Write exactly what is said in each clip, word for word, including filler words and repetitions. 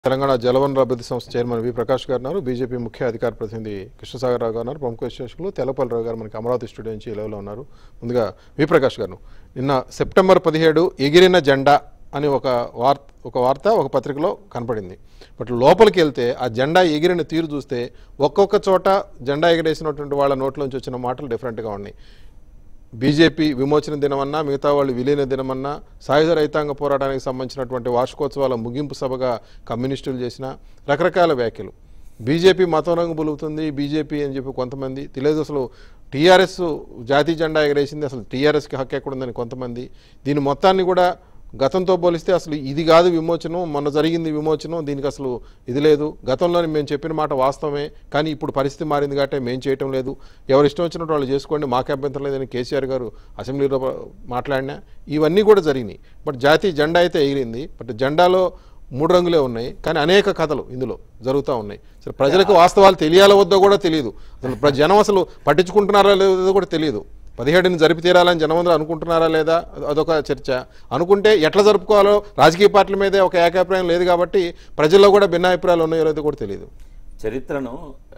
తెలంగాణ జలవనరుల అభివృద్ధి సంస్థ చైర్మన్ వి ప్రకాష్ గారు ఉన్నారు. బీజేపీ ముఖ్య అధికార ప్రతినిధి కృష్ణసాగర్ రావు గారు ఉన్నారు. ప్రముఖ విశ్లేషకులు తెల్లపల్లిరావు గారు మనకి అమరావతి స్టూడియో నుంచి లైవ్లో ఉన్నారు. ముందుగా వి ప్రకాష్ గారు, నిన్న సెప్టెంబర్ పదిహేడు ఎగిరిన జెండా అని ఒక వార్త ఒక వార్త ఒక పత్రికలో కనపడింది. బట్ లోపలికి వెళ్తే ఆ జెండా ఎగిరిన తీరు చూస్తే ఒక్కొక్క చోట జెండా ఎగిరేసినటువంటి వాళ్ళ నోట్లోంచి వచ్చిన మాటలు డిఫరెంట్గా ఉన్నాయి. బీజేపీ విమోచన దినమన్నా, మిగతా వాళ్ళు విలీన దినమన్నా, సాయుధ రైతాంగ పోరాటానికి సంబంధించినటువంటి వార్షికోత్సవాల ముగింపు సభగా కమ్యూనిస్టులు చేసిన రకరకాల వ్యాఖ్యలు. బీజేపీ మతం రంగు బులుగుతుంది బీజేపీ అని చెప్పి కొంతమంది, తెలియదు అసలు టీఆర్ఎస్ జాతీయ జెండా ఎగరేసింది, అసలు టీఆర్ఎస్కి హక్కు ఎక్కడుందని కొంతమంది. దీని మొత్తాన్ని కూడా గతంతో పోలిస్తే అసలు ఇది కాదు విమోచనం, మొన్న జరిగింది విమోచనం, దీనికి అసలు ఇది లేదు, గతంలోని మేము చెప్పిన మాట వాస్తవమే, కానీ ఇప్పుడు పరిస్థితి మారింది కాబట్టి మేము చేయటం లేదు, ఎవరు ఇష్టం వచ్చినట్టు వాళ్ళు చేసుకోండి, మాకు అభ్యంతరం లేదని కేసీఆర్ గారు అసెంబ్లీలో మాట్లాడినా ఇవన్నీ కూడా జరిగినాయి. బట్ జాతీయ జెండా అయితే ఎగిరింది. బట్ జెండాలో మూడు రంగులే ఉన్నాయి, కానీ అనేక కథలు ఇందులో జరుగుతూ ఉన్నాయి. అసలు ప్రజలకు వాస్తవాలు తెలియాలో వద్దో కూడా తెలియదు, అసలు జనం అసలు పట్టించుకుంటున్నారా లేదో కూడా తెలియదు. పదిహేడుని జరిపి తీరాలని జనమందరూ అనుకుంటున్నారా లేదా అదొక చర్చ. అనుకుంటే ఎట్లా జరుపుకోవాలో రాజకీయ పార్టీల మీదే ఒక ఏకాభిప్రాయం లేదు కాబట్టి ప్రజల్లో కూడా భిన్నాభిప్రాయాలు ఉన్నాయో లేదో కూడా తెలియదు. చరిత్రను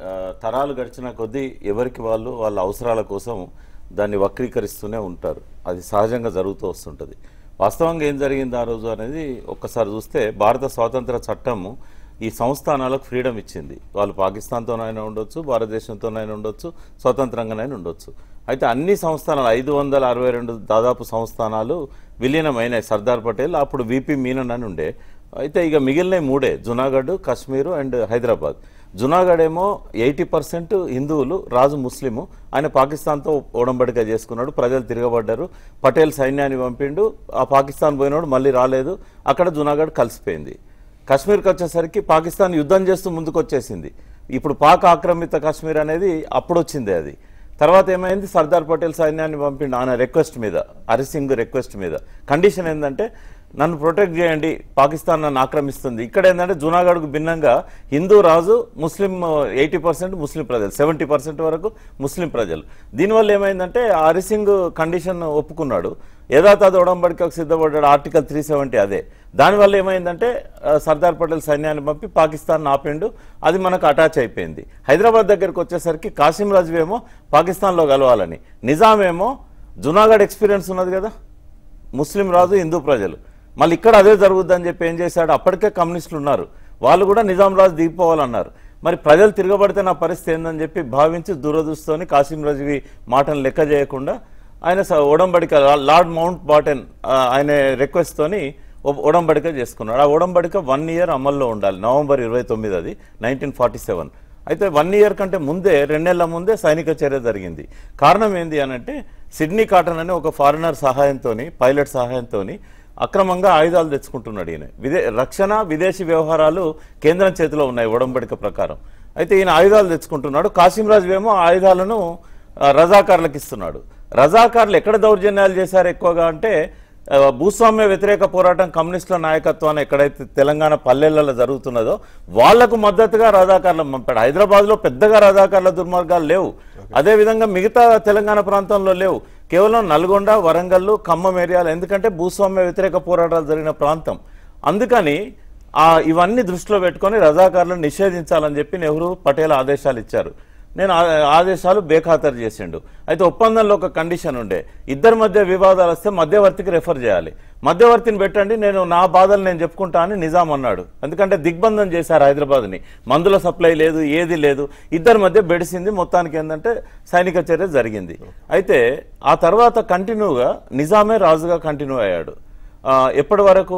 తరాలు గడిచిన కొద్దీ ఎవరికి వాళ్ళు వాళ్ళ అవసరాల కోసం దాన్ని వక్రీకరిస్తూనే ఉంటారు. అది సహజంగా జరుగుతూ వస్తుంటుంది. వాస్తవంగా ఏం జరిగింది ఆ రోజు అనేది ఒక్కసారి చూస్తే, భారత స్వాతంత్ర చట్టము ఈ సంస్థానాలకు ఫ్రీడమ్ ఇచ్చింది. వాళ్ళు పాకిస్తాన్తోనైనా ఉండొచ్చు, భారతదేశంతోనైనా ఉండొచ్చు, స్వతంత్రంగానైనా ఉండొచ్చు. అయితే అన్ని సంస్థానాలు ఐదు వందల అరవై రెండు దాదాపు సంస్థానాలు విలీనమైనాయి. సర్దార్ పటేల్ అప్పుడు విపి మీనన్ అని ఉండే. అయితే ఇక మిగిలిన మూడే, జునాగఢ్, కాశ్మీరు అండ్ హైదరాబాద్. జునాగఢ్ ఏమో ఎయిటీ పర్సెంట్ హిందువులు, రాజు ముస్లిము, ఆయన పాకిస్తాన్తో ఒడంబడిక చేసుకున్నాడు. ప్రజలు తిరగబడ్డారు. పటేల్ సైన్యాన్ని పంపిండు, ఆ పాకిస్తాన్ పోయినాడు, మళ్ళీ రాలేదు. అక్కడ జునాగఢ్ కలిసిపోయింది. కాశ్మీర్కి వచ్చేసరికి పాకిస్తాన్ యుద్ధం చేస్తూ ముందుకు వచ్చేసింది. ఇప్పుడు పాక్ ఆక్రమిత కాశ్మీర్ అనేది అప్పుడు వచ్చింది. అది తర్వాత ఏమైంది, సర్దార్ పటేల్ సైన్యాన్ని పంపిండు ఆయన రిక్వెస్ట్ మీద, హరిసింగ్ రిక్వెస్ట్ మీద. కండిషన్ ఏంటంటే నన్ను ప్రొటెక్ట్ చేయండి, పాకిస్తాన్ నన్ను ఆక్రమిస్తుంది. ఇక్కడ ఏంటంటే జునాగఢ్కు భిన్నంగా హిందూ రాజు, ముస్లిం ఎయిటీ పర్సెంట్ ముస్లిం ప్రజలు, సెవెంటీ పర్సెంట్ వరకు ముస్లిం ప్రజలు. దీనివల్ల ఏమైందంటే హరిసింగ్ కండిషన్ ఒప్పుకున్నాడు, యథాతథ ఒడంబడికకు సిద్ధపడ్డాడు. ఆర్టికల్ త్రీ సెవెంటీ అదే. దానివల్ల ఏమైందంటే సర్దార్ పటేల్ సైన్యాన్ని పంపి పాకిస్తాన్ ఆపిండు. అది మనకు అటాచ్ అయిపోయింది. హైదరాబాద్ దగ్గరికి వచ్చేసరికి కాసిం రాజు ఏమో పాకిస్తాన్లో కలవాలని, నిజాం ఏమో జునాగఢ్ ఎక్స్పీరియన్స్ ఉన్నది కదా, ముస్లిం రాజు, హిందూ ప్రజలు, మళ్ళీ ఇక్కడ అదే జరుగుద్దని చెప్పి ఏం చేశాడు, అప్పటికే కమ్యూనిస్టులు ఉన్నారు, వాళ్ళు కూడా నిజాం రాజు దిగిపోవాలన్నారు. మరి ప్రజలు తిరగబడితే నా పరిస్థితి ఏందని చెప్పి భావించి దురదృష్టంతోని కాసిం రాజువి మాటను లెక్క చేయకుండా ఆయన ఒడంబడిక, లార్డ్ మౌంట్ బాటన్ ఆయన రిక్వెస్ట్తోని ఒడంబడిక చేసుకున్నాడు. ఆ ఒడంబడిక వన్ ఇయర్ అమల్లో ఉండాలి. నవంబర్ ఇరవై తొమ్మిది అది నైన్టీన్ ఫార్టీ సెవెన్ అయితే వన్ ఇయర్ కంటే ముందే, రెండేళ్ల ముందే సైనిక చర్య జరిగింది. కారణం ఏంది అనంటే, సిడ్నీ కాటన్ అనే ఒక ఫారినర్ సహాయంతో, పైలట్ సహాయంతో అక్రమంగా ఆయుధాలు తెచ్చుకుంటున్నాడు ఈయన. విదే రక్షణ విదేశీ వ్యవహారాలు కేంద్రం చేతిలో ఉన్నాయి ఒడంబడిక ప్రకారం. అయితే ఈయన ఆయుధాలు తెచ్చుకుంటున్నాడు. కాసిం రాజు ఏమో ఆయుధాలను రజాకార్లకు ఇస్తున్నాడు. రజాకార్లు ఎక్కడ దౌర్జన్యాలు చేశారు ఎక్కువగా అంటే, భూస్వామ్య వ్యతిరేక పోరాటం కమ్యూనిస్టుల నాయకత్వాన్ని ఎక్కడైతే తెలంగాణ పల్లెలలో జరుగుతున్నదో వాళ్లకు మద్దతుగా రజాకార్లు పంపాడు. హైదరాబాద్లో పెద్దగా రజాకార్ల దుర్మార్గాలు లేవు, అదేవిధంగా మిగతా తెలంగాణ ప్రాంతంలో లేవు. కేవలం నల్గొండ, వరంగల్, ఖమ్మం ఏరియాలు, ఎందుకంటే భూస్వామ్య వ్యతిరేక పోరాటాలు జరిగిన ప్రాంతం. అందుకని ఆ ఇవన్నీ దృష్టిలో పెట్టుకొని రజాకార్లను నిషేధించాలని చెప్పి నెహ్రూ, పటేల్ ఆదేశాలు ఇచ్చారు. నేను ఆదేశాలు బేఖాతరు చేసిండు. అయితే ఒప్పందంలో ఒక కండిషన్ ఉండే, ఇద్దరి మధ్య వివాదాలు వస్తే మధ్యవర్తికి రెఫర్ చేయాలి, మధ్యవర్తిని పెట్టండి, నేను నా బాధలు నేను చెప్పుకుంటా అని నిజాం అన్నాడు. ఎందుకంటే దిగ్బంధం చేశారు హైదరాబాద్ని, మందుల సప్లై లేదు, ఏది లేదు, ఇద్దరి మధ్య బెడిసింది. మొత్తానికి ఏంటంటే సైనిక చర్య జరిగింది. అయితే ఆ తర్వాత కంటిన్యూగా నిజామే రాజుగా కంటిన్యూ అయ్యాడు. ఎప్పటి వరకు,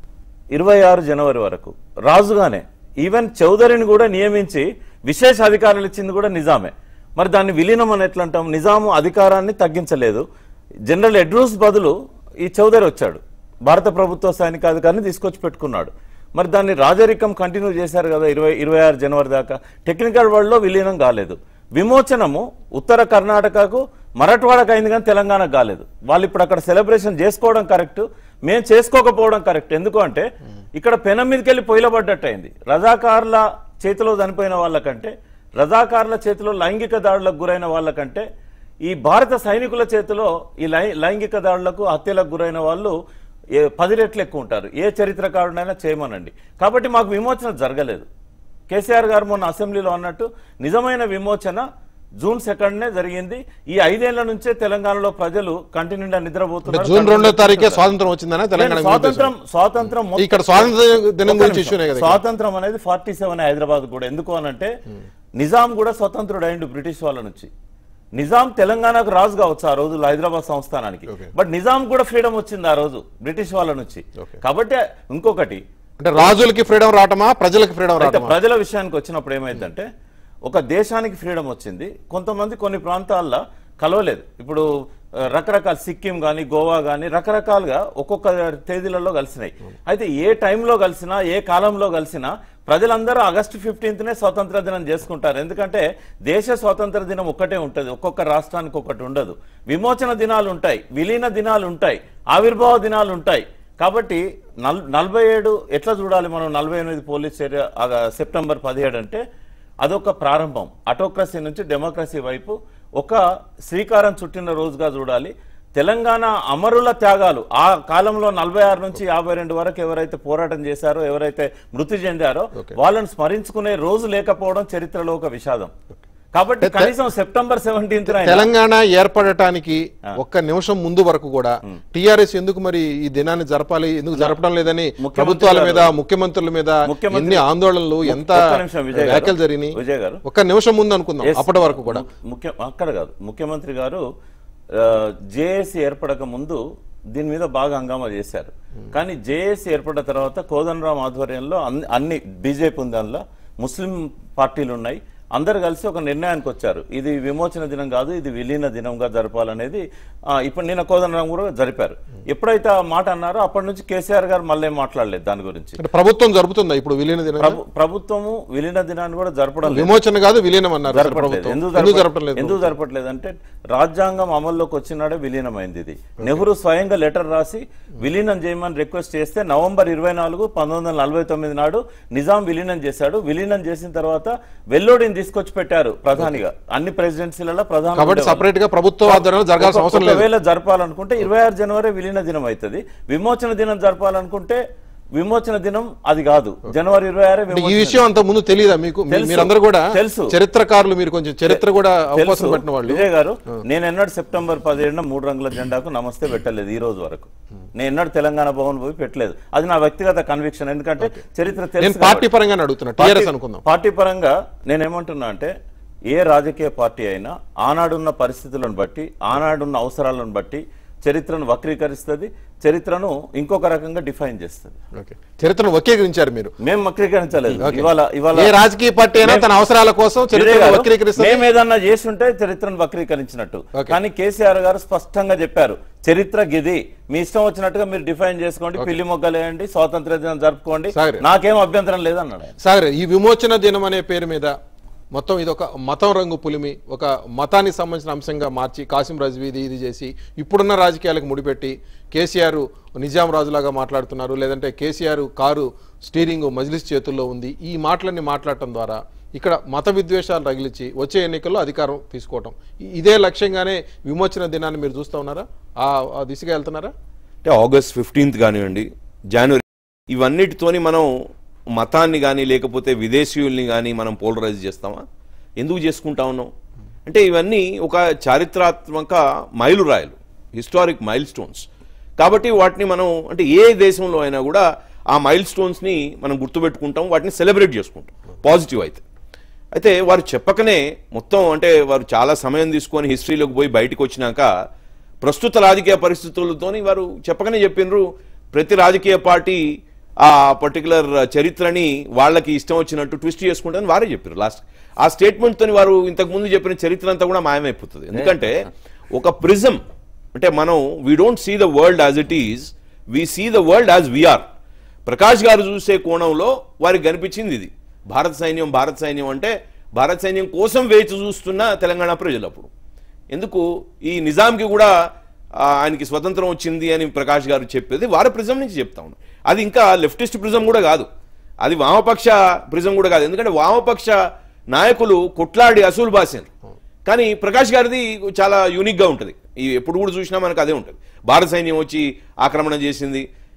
ఇరవై ఆరు జనవరి వరకు రాజుగానే. ఈవెన్ చౌదరిని కూడా నియమించి విశేష అధికారాలు ఇచ్చింది కూడా నిజామే. మరి దాన్ని విలీనం అని ఎట్లా అంటాం? నిజాము అధికారాన్ని తగ్గించలేదు. జనరల్ ఎడ్రూస్ బదులు ఈ చౌదరి వచ్చాడు, భారత ప్రభుత్వ సైనికాధికారిని తీసుకొచ్చి పెట్టుకున్నాడు. మరి దాన్ని రాజరికం కంటిన్యూ చేశారు కదా ఇరవై ఇరవై ఆరు జనవరి దాకా. టెక్నికల్ వరల్డ్లో విలీనం కాలేదు. విమోచనము ఉత్తర కర్ణాటకకు, మరాఠవాడకు అయింది కానీ తెలంగాణకు కాలేదు. వాళ్ళు ఇప్పుడు అక్కడ సెలబ్రేషన్ చేసుకోవడం కరెక్ట్, మేము చేసుకోకపోవడం కరెక్ట్. ఎందుకు అంటే ఇక్కడ పెనం మీదకి వెళ్ళి పొయ్యిలబడ్డట్టు అయింది. రజాకార్ల చేతిలో చనిపోయిన వాళ్ళకంటే, రజాకార్ల చేతిలో లైంగిక దాడులకు గురైన వాళ్ళకంటే, ఈ భారత సైనికుల చేతిలో ఈ లైంగిక దాడులకు, హత్యలకు గురైన వాళ్ళు ఏ పది రెట్లు ఎక్కువ ఉంటారు. ఏ చరిత్రకారుడైనా చేయమనండి. కాబట్టి మాకు విమోచన జరగలేదు. కేసీఆర్ గారు మొన్న అసెంబ్లీలో అన్నట్టు నిజమైన విమోచన జూన్ సెకండ్నే జరిగింది. ఈ ఐదేళ్ల నుంచే తెలంగాణలో ప్రజలు కంటి నిండా నిద్రపోతున్నారు. జూన్ రెండో తారీఖే స్వాతంత్రం వచ్చిందనే తెలంగాణ స్వాతంత్రం స్వాతంత్రం ఇక్కడ స్వాతంత్ర దినం గురించి ఇష్యూనే కదా. స్వాతంత్రం అనేది ఫార్టీ సెవెన్ హైదరాబాద్ కూడా ఎందుకు అనంటే నిజాం కూడా స్వతంత్రుడు అయిండు బ్రిటిష్ వాళ్ళ నుంచి. నిజాం తెలంగాణకు రాజు కావచ్చు ఆ రోజు హైదరాబాద్ సంస్థానానికి, బట్ నిజాం కూడా ఫ్రీడమ్ వచ్చింది ఆ రోజు బ్రిటిష్ వాళ్ళ నుంచి. కాబట్టి ఇంకొకటి అంటే రాజులకి ఫ్రీడమ్ రావటమా ప్రజలకు ఫ్రీడమ్ రావటమా? ప్రజల విషయానికి వచ్చినప్పుడు ఏమైందంటే ఒక దేశానికి ఫ్రీడమ్ వచ్చింది, కొంతమంది కొన్ని ప్రాంతాల్లో కలవలేదు. ఇప్పుడు రకరకాల సిక్కిం కానీ గోవా కానీ రకరకాలుగా ఒక్కొక్క తేదీలలో కలిసినాయి. అయితే ఏ టైంలో కలిసినా ఏ కాలంలో కలిసినా ప్రజలందరూ ఆగస్టు ఫిఫ్టీన్త్నే స్వాతంత్ర దినం చేసుకుంటారు. ఎందుకంటే దేశ స్వాతంత్ర దినం ఒక్కటే ఉంటుంది, ఒక్కొక్క రాష్ట్రానికి ఒకటి ఉండదు. విమోచన దినాలు ఉంటాయి, విలీన దినాలు ఉంటాయి, ఆవిర్భావ దినాలు ఉంటాయి. కాబట్టి నల్ నలభై ఏడు ఎట్లా చూడాలి మనం? నలభై ఎనిమిది పోలీస్ చర్య సెప్టెంబర్ పదిహేడు అంటే అదొక ప్రారంభం. అటోక్రసీ నుంచి డెమోక్రసీ వైపు ఒక శ్రీకారం చుట్టిన రోజుగా చూడాలి. తెలంగాణ అమరుల త్యాగాలు ఆ కాలంలో నలభై ఆరు నుంచి యాభై రెండు వరకు ఎవరైతే పోరాటం చేశారో, ఎవరైతే మృతి చెందారో వాళ్ళని స్మరించుకునే రోజు లేకపోవడం చరిత్రలో ఒక విషాదం. కాబట్టి కనీసం సెప్టెంబర్ సెవెంటీన్త్ తెలంగాణ ఏర్పడటానికి ఒక్క నిమిషం ముందు వరకు కూడా టీఆర్ఎస్ ఎందుకు మరి ఈ దినాన్ని జరపాలి, ఎందుకు జరపడం లేదని ప్రభుత్వాల మీద ముఖ్యమంత్రుల మీద ఎన్ని ఆందోళనలు, ఎంత వ్యాఖ్యలు జరిగినాయి. విజయ్ గారు ఒక్క నిమిషం ముందు అనుకుందాం, అప్పటి వరకు కూడా ముఖ్య అక్కడ కాదు. ముఖ్యమంత్రి గారు జేఏసీ ఏర్పడక ముందు దీని మీద బాగా హంగామా చేశారు. కానీ జేఏసీ ఏర్పడిన తర్వాత కోదండరాం ఆధ్వర్యంలో అన్ని బీజేపీ ఉంది, అందులో ముస్లిం పార్టీలు ఉన్నాయి, అందరు కలిసి ఒక నిర్ణయానికి వచ్చారు. ఇది విమోచన దినం కాదు, ఇది విలీన దినంగా జరపాలనేది ఇప్పుడు నిన్న కోదండరాం కూడా జరిపారు. ఎప్పుడైతే ఆ మాట అన్నారో అప్పటి నుంచి కేసీఆర్ గారు మళ్ళీ మాట్లాడలేదు దాని గురించి. ప్రభుత్వం జరుపుతుందా ఇప్పుడు విలీన దినం? ప్రభుత్వము విలీన దినాన్ని కూడా జరపడం, విమోచన కాదు విలీనం అన్నారు. ఎందుకు జరపట్లేదు అంటే రాజ్యాంగం అమల్లోకి వచ్చినాడే విలీనమైంది. ఇది నెహ్రూ స్వయంగా లెటర్ రాసి విలీనం చేయమని రిక్వెస్ట్ చేస్తే నవంబర్ ఇరవై నాలుగు పంతొమ్మిది వందల నలభై తొమ్మిది నాడు నిజాం విలీనం చేశాడు. విలీనం చేసిన తర్వాత వెల్లోడిని తీసుకొచ్చి పెట్టారు ప్రధానిగా. అన్ని ప్రెసిడెన్సీలలో ప్రధాని కాబట్టి సెపరేట్ గా ప్రభుత్వ ఆధ్వర్యంలో జరగాల్సిన అవసరం లేదు. ఒకవేళ జరపాలనుకుంటే ఇరవై ఆరు జనవరి విలీన దినం అవుతుంది. విమోచన దినం జరపాలనుకుంటే విమోచన దినం అది కాదు, జనవరి ఇరవై ఆరు. ఈ విషయం అంత ముందు తెలియదా మీకు? మీరందరూ కూడా తెలుసు, చరిత్రకారులు, మీరు కొంచెం చరిత్ర కూడా అవకాశం పెట్టిన వాళ్ళు. విజయ్ గారు, నేను ఎన్నడూ సెప్టెంబర్ పదిహేడున మూడు రంగుల జెండాకు నమస్తే పెట్టలేదు ఈ రోజు వరకు. నేను ఎన్నడూ తెలంగాణ భవన్ పోయి పెట్టలేదు. అది నా వ్యక్తిగత కన్విక్షన్. ఎందుకంటే చరిత్ర తెలుసు. పార్టీ పరంగా అడుగుతున్నా, టీఆర్ఎస్ అనుకుందాం. పార్టీ పరంగా నేనేమంటున్నా అంటే ఏ రాజకీయ పార్టీ అయినా ఆనాడున్న పరిస్థితులను బట్టి, ఆనాడున్న అవసరాలను బట్టి చరిత్రను వక్రీకరిస్తుంది, చరిత్రను ఇంకొక రకంగా డిఫైన్ చేస్తుంది. చరిత్రను వక్రీకరించారు మీరు? మేము వక్రీకరించలేదు. ఇవాళ ఇవాళ ఏ రాజకీయ పార్టీ అయినా తన అవసరాల కోసం చరిత్రను వక్రీకరిస్తుంది. మేము ఏదన్నా చేస్తుంటే చరిత్రను వక్రీకరించినట్టు. కానీ కేసీఆర్ గారు స్పష్టంగా చెప్పారు, చరిత్ర గిది, మీ ఇష్టం వచ్చినట్టుగా మీరు డిఫైన్ చేసుకోండి, పిల్లి మొగ్గలేయండి, స్వాతంత్ర దినం జరుపుకోండి, నాకేం అభ్యంతరం లేదన్నాడు. సార్, ఈ విమోచన దినం అనే పేరు మీద మొత్తం ఇది ఒక మతం రంగు పులిమి, ఒక మతానికి సంబంధించిన అంశంగా మార్చి కాసిం రజ్వీ ఇది ఇది చేసి ఇప్పుడున్న రాజకీయాలకు ముడిపెట్టి కేసీఆర్ నిజాం రాజులాగా మాట్లాడుతున్నారు, లేదంటే కేసీఆర్ కారు స్టీరింగ్ మజ్లిస్ చేతుల్లో ఉంది, ఈ మాటలన్నీ మాట్లాడటం ద్వారా ఇక్కడ మత విద్వేషాలు రగిలించి వచ్చే ఎన్నికల్లో అధికారం తీసుకోవటం, ఇదే లక్ష్యంగానే విమోచన దినాన్ని మీరు చూస్తూ ఉన్నారా? ఆ దిశగా వెళ్తున్నారా? అంటే ఆగస్ట్ ఫిఫ్టీన్త్ కానివ్వండి, జనవరి, ఇవన్నిటితోని మనం మతాన్ని కానీ లేకపోతే విదేశీయుల్ని కానీ మనం పోలరైజ్ చేస్తామా? ఎందుకు చేసుకుంటా ఉన్నాం అంటే ఇవన్నీ ఒక చారిత్రాత్మక మైలురాయలు, హిస్టారిక్ మైల్ స్టోన్స్. కాబట్టి వాటిని మనం అంటే ఏ దేశంలో అయినా కూడా ఆ మైల్ స్టోన్స్ని మనం గుర్తుపెట్టుకుంటాం, వాటిని సెలబ్రేట్ చేసుకుంటాం పాజిటివ్ అయితే. అయితే వారు చెప్పకనే మొత్తం అంటే వారు చాలా సమయం తీసుకొని హిస్టరీలోకి పోయి బయటకు వచ్చినాక ప్రస్తుత రాజకీయ పరిస్థితులతోని వారు చెప్పకనే చెప్పినారు ప్రతి రాజకీయ పార్టీ ఆ పర్టికులర్ చరిత్రని వాళ్ళకి ఇష్టం వచ్చినట్టు ట్విస్ట్ చేసుకుంటారని వారే చెప్పారు లాస్ట్. ఆ స్టేట్మెంట్తో వారు ఇంతకుముందు చెప్పిన చరిత్ర అంతా కూడా మాయమైపోతుంది. ఎందుకంటే ఒక ప్రిజం అంటే మనం we don't see the world as it is, we see the world as we are. Prakash garu చూసే కోణంలో వారికి కనిపించింది ఇది. భారత సైన్యం భారత సైన్యం అంటే భారత సైన్యం కోసం వేచి చూస్తున్న తెలంగాణ ప్రజలు. అప్పుడు ఎందుకు ఈ నిజాంకి కూడా ఆయనకి స్వతంత్రం వచ్చింది అని ప్రకాష్ గారు చెప్పేది వారి ప్రిజం నుంచి చెప్తా ఉన్నాం. అది ఇంకా లెఫ్టిస్ట్ ప్రిజం కూడా కాదు, అది వామపక్ష ప్రిజం కూడా కాదు. ఎందుకంటే వామపక్ష నాయకులు కొట్లాడి అసూలు బాసారు, కానీ ప్రకాష్ గారిది చాలా యూనిక్గా ఉంటుంది. ఈ ఎప్పుడు కూడా చూసినా మనకు అదే ఉంటుంది. భారత సైన్యం వచ్చి ఆక్రమణ చేసింది,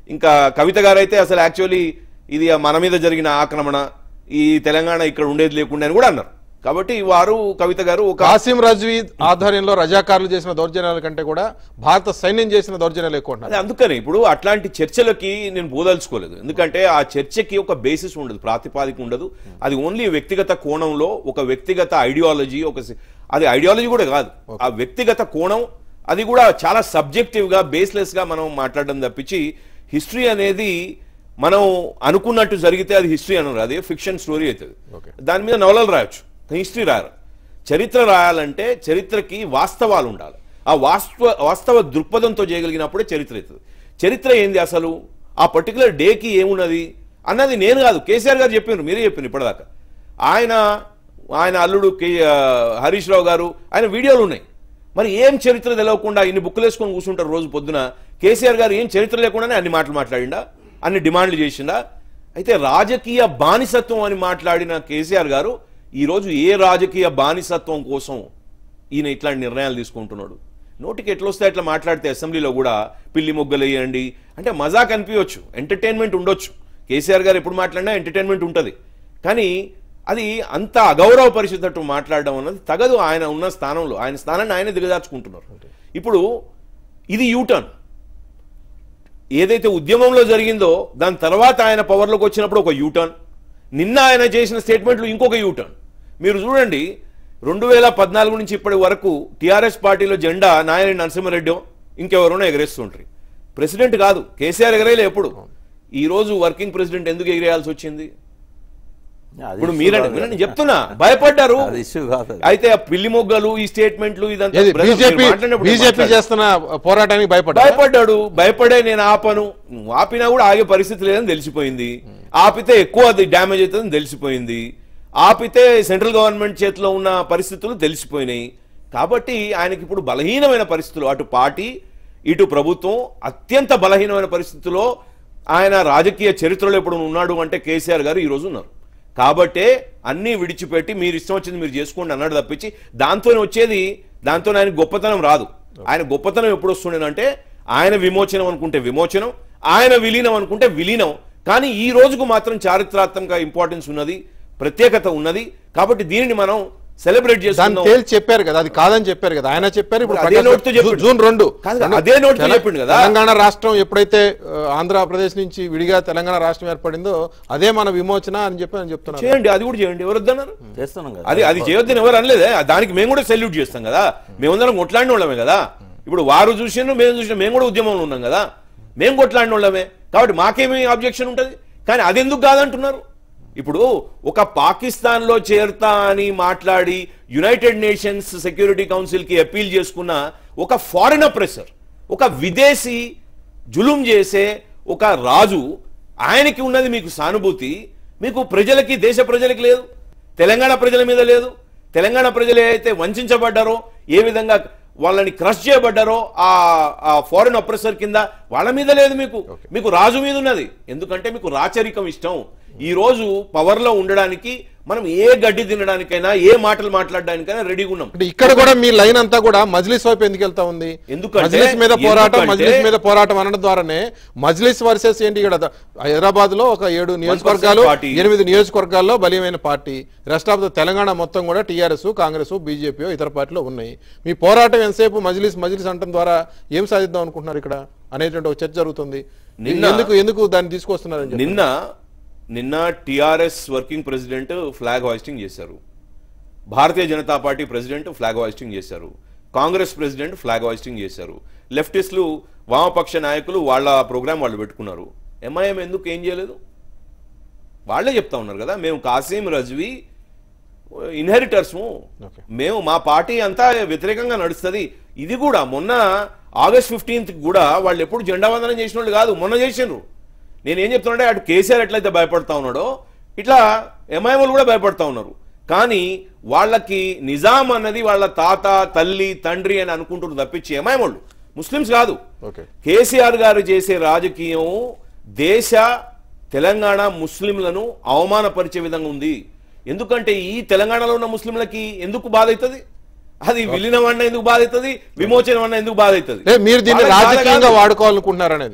ఇంకా కవిత గారు అయితే అసలు యాక్చువల్లీ ఇది మన మీద జరిగిన ఆక్రమణ, ఈ తెలంగాణ ఇక్కడ ఉండేది లేకుండా అని కూడా అన్నారు. కాబట్టి వారు కవిత గారు ఒక కాసిం రజ్వీ ఆధ్వర్యంలో రజాకారులు చేసిన దౌర్జన్యాల కంటే కూడా భారత సైన్యం చేసిన దౌర్జన్యాలు ఎక్కువ అదే అందుకని ఇప్పుడు అట్లాంటి చర్చలకి నేను బోదలుచుకోలేదు. ఎందుకంటే ఆ చర్చకి ఒక బేసిస్ ఉండదు, ప్రాతిపాదిక ఉండదు. అది ఓన్లీ వ్యక్తిగత కోణంలో ఒక వ్యక్తిగత ఐడియాలజీ, ఒక అది ఐడియాలజీ కూడా కాదు, ఆ వ్యక్తిగత కోణం అది కూడా చాలా సబ్జెక్టివ్ గా బేస్లెస్ గా మనం మాట్లాడడం తప్పించి హిస్టరీ అనేది మనం అనుకున్నట్టు జరిగితే అది హిస్టరీ అనరు, అది ఫిక్షన్ స్టోరీ అవుతుంది. దాని మీద నవలలు రాయొచ్చు, హిస్టరీ రాయరు. చరిత్ర రాయాలంటే చరిత్రకి వాస్తవాలు ఉండాలి. ఆ వాస్తవ వాస్తవ దృక్పథంతో చేయగలిగినప్పుడే చరిత్ర అవుతుంది. చరిత్ర ఏంది అసలు, ఆ పర్టికులర్ డేకి ఏమున్నది అన్నది నేను కాదు, కేసీఆర్ గారు చెప్పారు, మీరే చెప్పారు ఇప్పటిదాకా. ఆయన ఆయన అల్లుడు కే హరీష్ రావు గారు ఆయన వీడియోలు ఉన్నాయి. మరి ఏం చరిత్ర తెలవకుండా ఇన్ని బుక్కులు వేసుకొని కూర్చుంటారు రోజు పొద్దున. కేసీఆర్ గారు ఏం చరిత్ర లేకుండానే అన్ని మాటలు మాట్లాడిండా, అన్ని డిమాండ్లు చేసిండా? అయితే రాజకీయ బానిసత్వం అని మాట్లాడిన కేసీఆర్ గారు ఈరోజు ఏ రాజకీయ బానిసత్వం కోసం ఈయన ఇట్లాంటి నిర్ణయాలు తీసుకుంటున్నాడు? నోటికి ఎట్లొస్తే అట్లా మాట్లాడితే అసెంబ్లీలో కూడా పిల్లి మొగ్గలు వేయండి అంటే మజాక్ అనిపించవచ్చు, ఎంటర్టైన్మెంట్ ఉండొచ్చు. కేసీఆర్ గారు ఎప్పుడు మాట్లాడినా ఎంటర్టైన్మెంట్ ఉంటుంది. కానీ అది అంత అగౌరవ పరిస్థితున్నట్టు మాట్లాడడం అన్నది తగదు. ఆయన ఉన్న స్థానంలో ఆయన స్థానాన్ని ఆయన దిగజార్చుకుంటున్నారు. ఇప్పుడు ఇది యూటర్న్ ఏదైతే ఉద్యమంలో జరిగిందో దాని తర్వాత ఆయన పవర్లోకి వచ్చినప్పుడు ఒక యూటర్న్, నిన్న ఆయన చేసిన స్టేట్మెంట్లు ఇంకొక యూటర్న్. మీరు చూడండి, రెండు వేల పద్నాలుగు నుంచి ఇప్పటి వరకు టీఆర్ఎస్ పార్టీలో జెండా నాయని నరసింహారెడ్డి ఇంకెవరైనా ఎగరేస్తుంటారు. ప్రెసిడెంట్ కాదు, కేసీఆర్ ఎగరేయలే ఎప్పుడు. ఈ రోజు వర్కింగ్ ప్రెసిడెంట్ ఎందుకు ఎగిరేయాల్సి వచ్చింది? ఇప్పుడు మీరంటే నేను చెప్తున్నా, భయపడ్డారు. అయితే ఆ పిల్లి మొగ్గలు, ఈ స్టేట్మెంట్లు, ఇదంతా బీజేపీ చేస్తున్న పోరాటానికి భయపడ్డా భయపడ్డాడు. భయపడే నేను ఆపను, ఆపినా కూడా ఆగే పరిస్థితి లేదని తెలిసిపోయింది. ఆపితే ఎక్కువ అది డ్యామేజ్ అవుతుందని తెలిసిపోయింది. ఆపితే సెంట్రల్ గవర్నమెంట్ చేతిలో ఉన్న పరిస్థితులు తెలిసిపోయినాయి. కాబట్టి ఆయనకి ఇప్పుడు బలహీనమైన పరిస్థితులు, అటు పార్టీ ఇటు ప్రభుత్వం అత్యంత బలహీనమైన పరిస్థితుల్లో ఆయన రాజకీయ చరిత్రలో ఎప్పుడు ఉన్నాడు అంటే కేసీఆర్ గారు ఈరోజు ఉన్నారు. కాబట్టే అన్నీ విడిచిపెట్టి మీరు ఇష్టం వచ్చింది మీరు చేసుకోండి అన్నాడు తప్పించి దాంతో వచ్చేది దాంతో ఆయన గొప్పతనం రాదు. ఆయన గొప్పతనం ఎప్పుడు వస్తుండేనంటే ఆయన విమోచనం అనుకుంటే విమోచనం, ఆయన విలీనం అనుకుంటే విలీనం. కానీ ఈ రోజుకు మాత్రం చారిత్రాత్మక ఇంపార్టెన్స్ ఉన్నది, ప్రత్యేకత ఉన్నది. కాబట్టి దీనిని మనం సెలబ్రేట్ చేస్తున్నాం. చెప్పారు కదా, అది కాదని చెప్పారు కదా ఆయన చెప్పారు. ఇప్పుడు జూన్ రెండు అదే నోట్ చెప్పిండు కదా, తెలంగాణ రాష్ట్రం ఎప్పుడైతే ఆంధ్రప్రదేశ్ నుంచి విడిగా తెలంగాణ రాష్ట్రం ఏర్పడిందో అదే మన విమోచన అని చెప్పి అని చెప్తున్నారు. చేయండి, అది కూడా చేయండి, ఎవరు వద్దన్నారు? చేస్తున్నాం కదా, అది అది చేయొద్దని ఎవరు అనలేదే. దానికి మేము కూడా సెల్యూట్ చేస్తాం కదా, మేమందరం కొట్లాడిన వాళ్ళమే కదా. ఇప్పుడు వారు చూసినా మేము చూసినా మేము కూడా ఉద్యమంలో ఉన్నాం కదా, మేము కొట్లాడిన వాళ్ళమే. కాబట్టి మాకేమీ ఆబ్జెక్షన్ ఉంటుంది. కానీ అది ఎందుకు కాదంటున్నారు? ఇప్పుడు ఒక పాకిస్తాన్లో చేరుతా అని మాట్లాడి యునైటెడ్ నేషన్స్ సెక్యూరిటీ కౌన్సిల్కి అప్పీల్ చేసుకున్న ఒక ఫారిన్ అప్రెసర్, ఒక విదేశీ జులుం చేసే ఒక రాజు, ఆయనకి ఉన్నది మీకు సానుభూతి, మీకు ప్రజలకి దేశ ప్రజలకి లేదు, తెలంగాణ ప్రజల మీద లేదు. తెలంగాణ ప్రజలు ఏదైతే వంచబడ్డారో, ఏ విధంగా వాళ్ళని క్రష్ చేయబడ్డారో ఆ ఫారిన్ అప్రెసర్ కింద, వాళ్ళ మీద లేదు మీకు. మీకు రాజు మీద ఉన్నది. ఎందుకంటే మీకు రాచరికం ఇష్టం. ఈ రోజు పవర్ లో ఉండడానికి మనం ఏ గడ్డి తినడానికైనా ఏ మాటలు మాట్లాడడానికైనా రెడీగా ఉన్నాం. ఇక్కడ కూడా మీ లైన్ అంతా కూడా మజ్లిస్ వైపు ఎందుకు వెళ్తా ఉంది? మజ్లిస్ మీద పోరాటం మజ్లిస్ మీద పోరాటం అనడం ద్వారానే మజ్లిస్ వర్సెస్ ఏంటి? ఇక్కడ హైదరాబాద్ లో ఒక ఏడు నియోజకవర్గాలు ఎనిమిది నియోజకవర్గాల్లో బలీయమైన party, rest of the Telangana మొత్తం కూడా టీఆర్ఎస్, కాంగ్రెస్, బీజేపీ, ఇతర పార్టీలు ఉన్నాయి. మీ పోరాటం ఎంతసేపు మజ్లిస్ మజ్లిస్ అంటం ద్వారా ఏం సాధిద్దాం అనుకుంటున్నారు ఇక్కడ అనేటువంటి ఒక చర్చ జరుగుతుంది. ఎందుకు ఎందుకు దాన్ని తీసుకొస్తున్నారు? నిన్న నిన్న TRS working president flag hoisting చేశారు, Bharatiya Janata party president flag hoisting చేశారు, కాంగ్రెస్ ప్రెసిడెంట్ ఫ్లాగ్ హాయిస్టింగ్ చేశారు, లెఫ్టిస్టులు వామపక్ష నాయకులు వాళ్ళ ప్రోగ్రాం వాళ్ళు పెట్టుకున్నారు. ఎంఐఎం ఎందుకు ఏం చేయలేదు? వాళ్ళే చెప్తా ఉన్నారు కదా, మేము కాసిం రజ్వీ ఇన్హెరిటర్స్ము, మేము మా పార్టీ అంతా వ్యతిరేకంగా నడుస్తుంది. ఇది కూడా మొన్న ఆగస్ట్ ఫిఫ్టీన్త్ కూడా వాళ్ళు ఎప్పుడు జెండా వందనం చేసిన వాళ్ళు కాదు, మొన్న చేసినారు. నేనేం చెప్తున్నా, అటు కేసీఆర్ ఎట్లయితే భయపడతా ఉన్నాడో ఇట్లా ఎంఐఎంలు కూడా భయపడతా ఉన్నారు. కానీ వాళ్ళకి నిజాం అన్నది వాళ్ళ తాత తల్లి తండ్రి అని అనుకుంటున్నారు తప్పించి ఎంఐఎంలు ముస్లిమ్స్ కాదు. కేసీఆర్ గారు చేసే రాజకీయం దేశ తెలంగాణ ముస్లింలను అవమానపరిచే విధంగా ఉంది. ఎందుకంటే ఈ తెలంగాణలో ఉన్న ముస్లింలకి ఎందుకు బాధ అవుతుంది? అది విలీనం అన్న ఎందుకు బాధ అవుతుంది? విమోచనం అన్న ఎందుకు బాధ అవుతుంది? మీరు దీన్ని రాజకీయంగా వాడుకోవాలనుకుంటున్నారు అనేది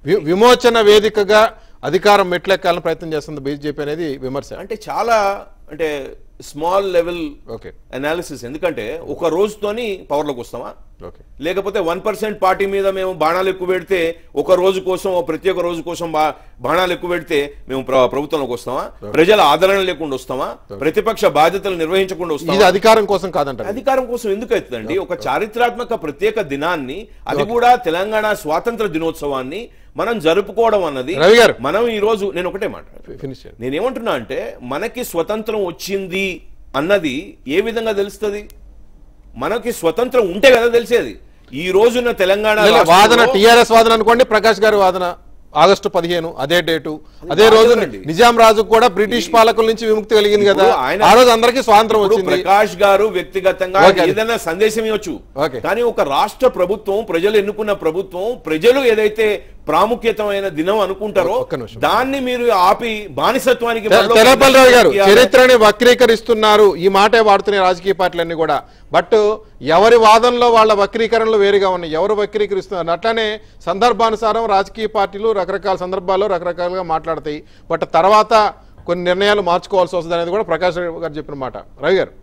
వి- విమోచన వేదికగా అధికారం మెట్లెక్కాలని ప్రయత్నం చేస్తుంది బీజేపీ అనేది విమర్శ. అంటే చాలా అంటే స్మాల్ లెవెల్ ఓకే అనాలిసిస్. ఎందుకంటే ఒక రోజుతోని పవర్లోకి వస్తామా, ఓకే లేకపోతే వన్ పర్సెంట్ పార్టీ మీద మేము బాణాలు ఎక్కువ పెడితే ఒక రోజు కోసం ఒక ప్రత్యేక రోజు కోసం బా- బాణాలు ఎక్కువ పెడితే మేము ప్ర- ప్రభుత్వంలోకి వస్తామా, ప్రజల ఆదరణ లేకుండా వస్తామా, ప్రతిపక్ష బాధ్యతలు నిర్వహించకుండా ఇది వస్తామా? అధికారం కోసం కాదంటారు. అధికారం కోసం ఎందుకు అవుతుందండి? ఒక చారిత్రాత్మక ప్రత్యేక దినాన్ని, అది కూడా తెలంగాణ స్వాతంత్ర దినోత్సవాన్ని మనం జరుపుకోవడం అన్నది రవి గారు మనం ఈ రోజు నేను ఒకటే మాట ఫినిష్ చేయండి. నేనేమంటున్నా అంటే మనకి స్వతంత్రం వచ్చింది అన్నది ఏ విధంగా తెలుస్తుంది? మనకి స్వతంత్రం ఉంటే కదా తెలిసేది. ఈ రోజున తెలంగాణ లే, లే, రాష్ట్రంలో- వాదన టీఆర్ఎస్ వాదన అనుకోండి, ప్రకాష్ గారి వాదన ఆగస్టు పదిహేను అదే డేటు అదే అది రోజు వాదనండి. నిజాం రాజు కూడా బ్రిటిష్ పాలకుల నుంచి విముక్తి కలిగింది కదా, ఇప్పుడు ఆయన- ఆ రోజు అందరికీ స్వాతంత్రం ఇప్పుడు వచ్చింది. ప్రకాష్ గారు వ్యక్తిగతంగా ఓకే. ఏదైనా సందేశం ఇవ్వచ్చు, ఓకే. కానీ ఒక రాష్ట్ర ప్రభుత్వం, ప్రజలు ఎన్నుకున్న ప్రభుత్వం, ప్రజలు ఏదైతే ప్రాముఖ్యతమైన దినం అనుకుంటారో ఒక్క నిమిషం. దాన్ని మీరు ఆపి బానిసత్వానికి తె- మరో తెలపల్లిరావు గారు ఇవ్వాలి. చరిత్రని వక్రీకరిస్తున్నారు, ఈ మాటే వాడుతున్నాయి రాజకీయ పార్టీలన్నీ కూడా. బట్ ఎవరి వాదనలో వాళ్ళ వక్రీకరణలు వేరుగా ఉన్నాయి, ఎవరు వక్రీకరిస్తున్నారు. అట్లానే సందర్భానుసారం రాజకీయ పార్టీలు రకరకాల సందర్భాల్లో రకరకాలుగా మాట్లాడతాయి. బట్ తర్వాత కొన్ని నిర్ణయాలు మార్చుకోవాల్సి వస్తుంది అనేది కూడా ప్రకాష్ గారు చెప్పిన మాట. రవి గారు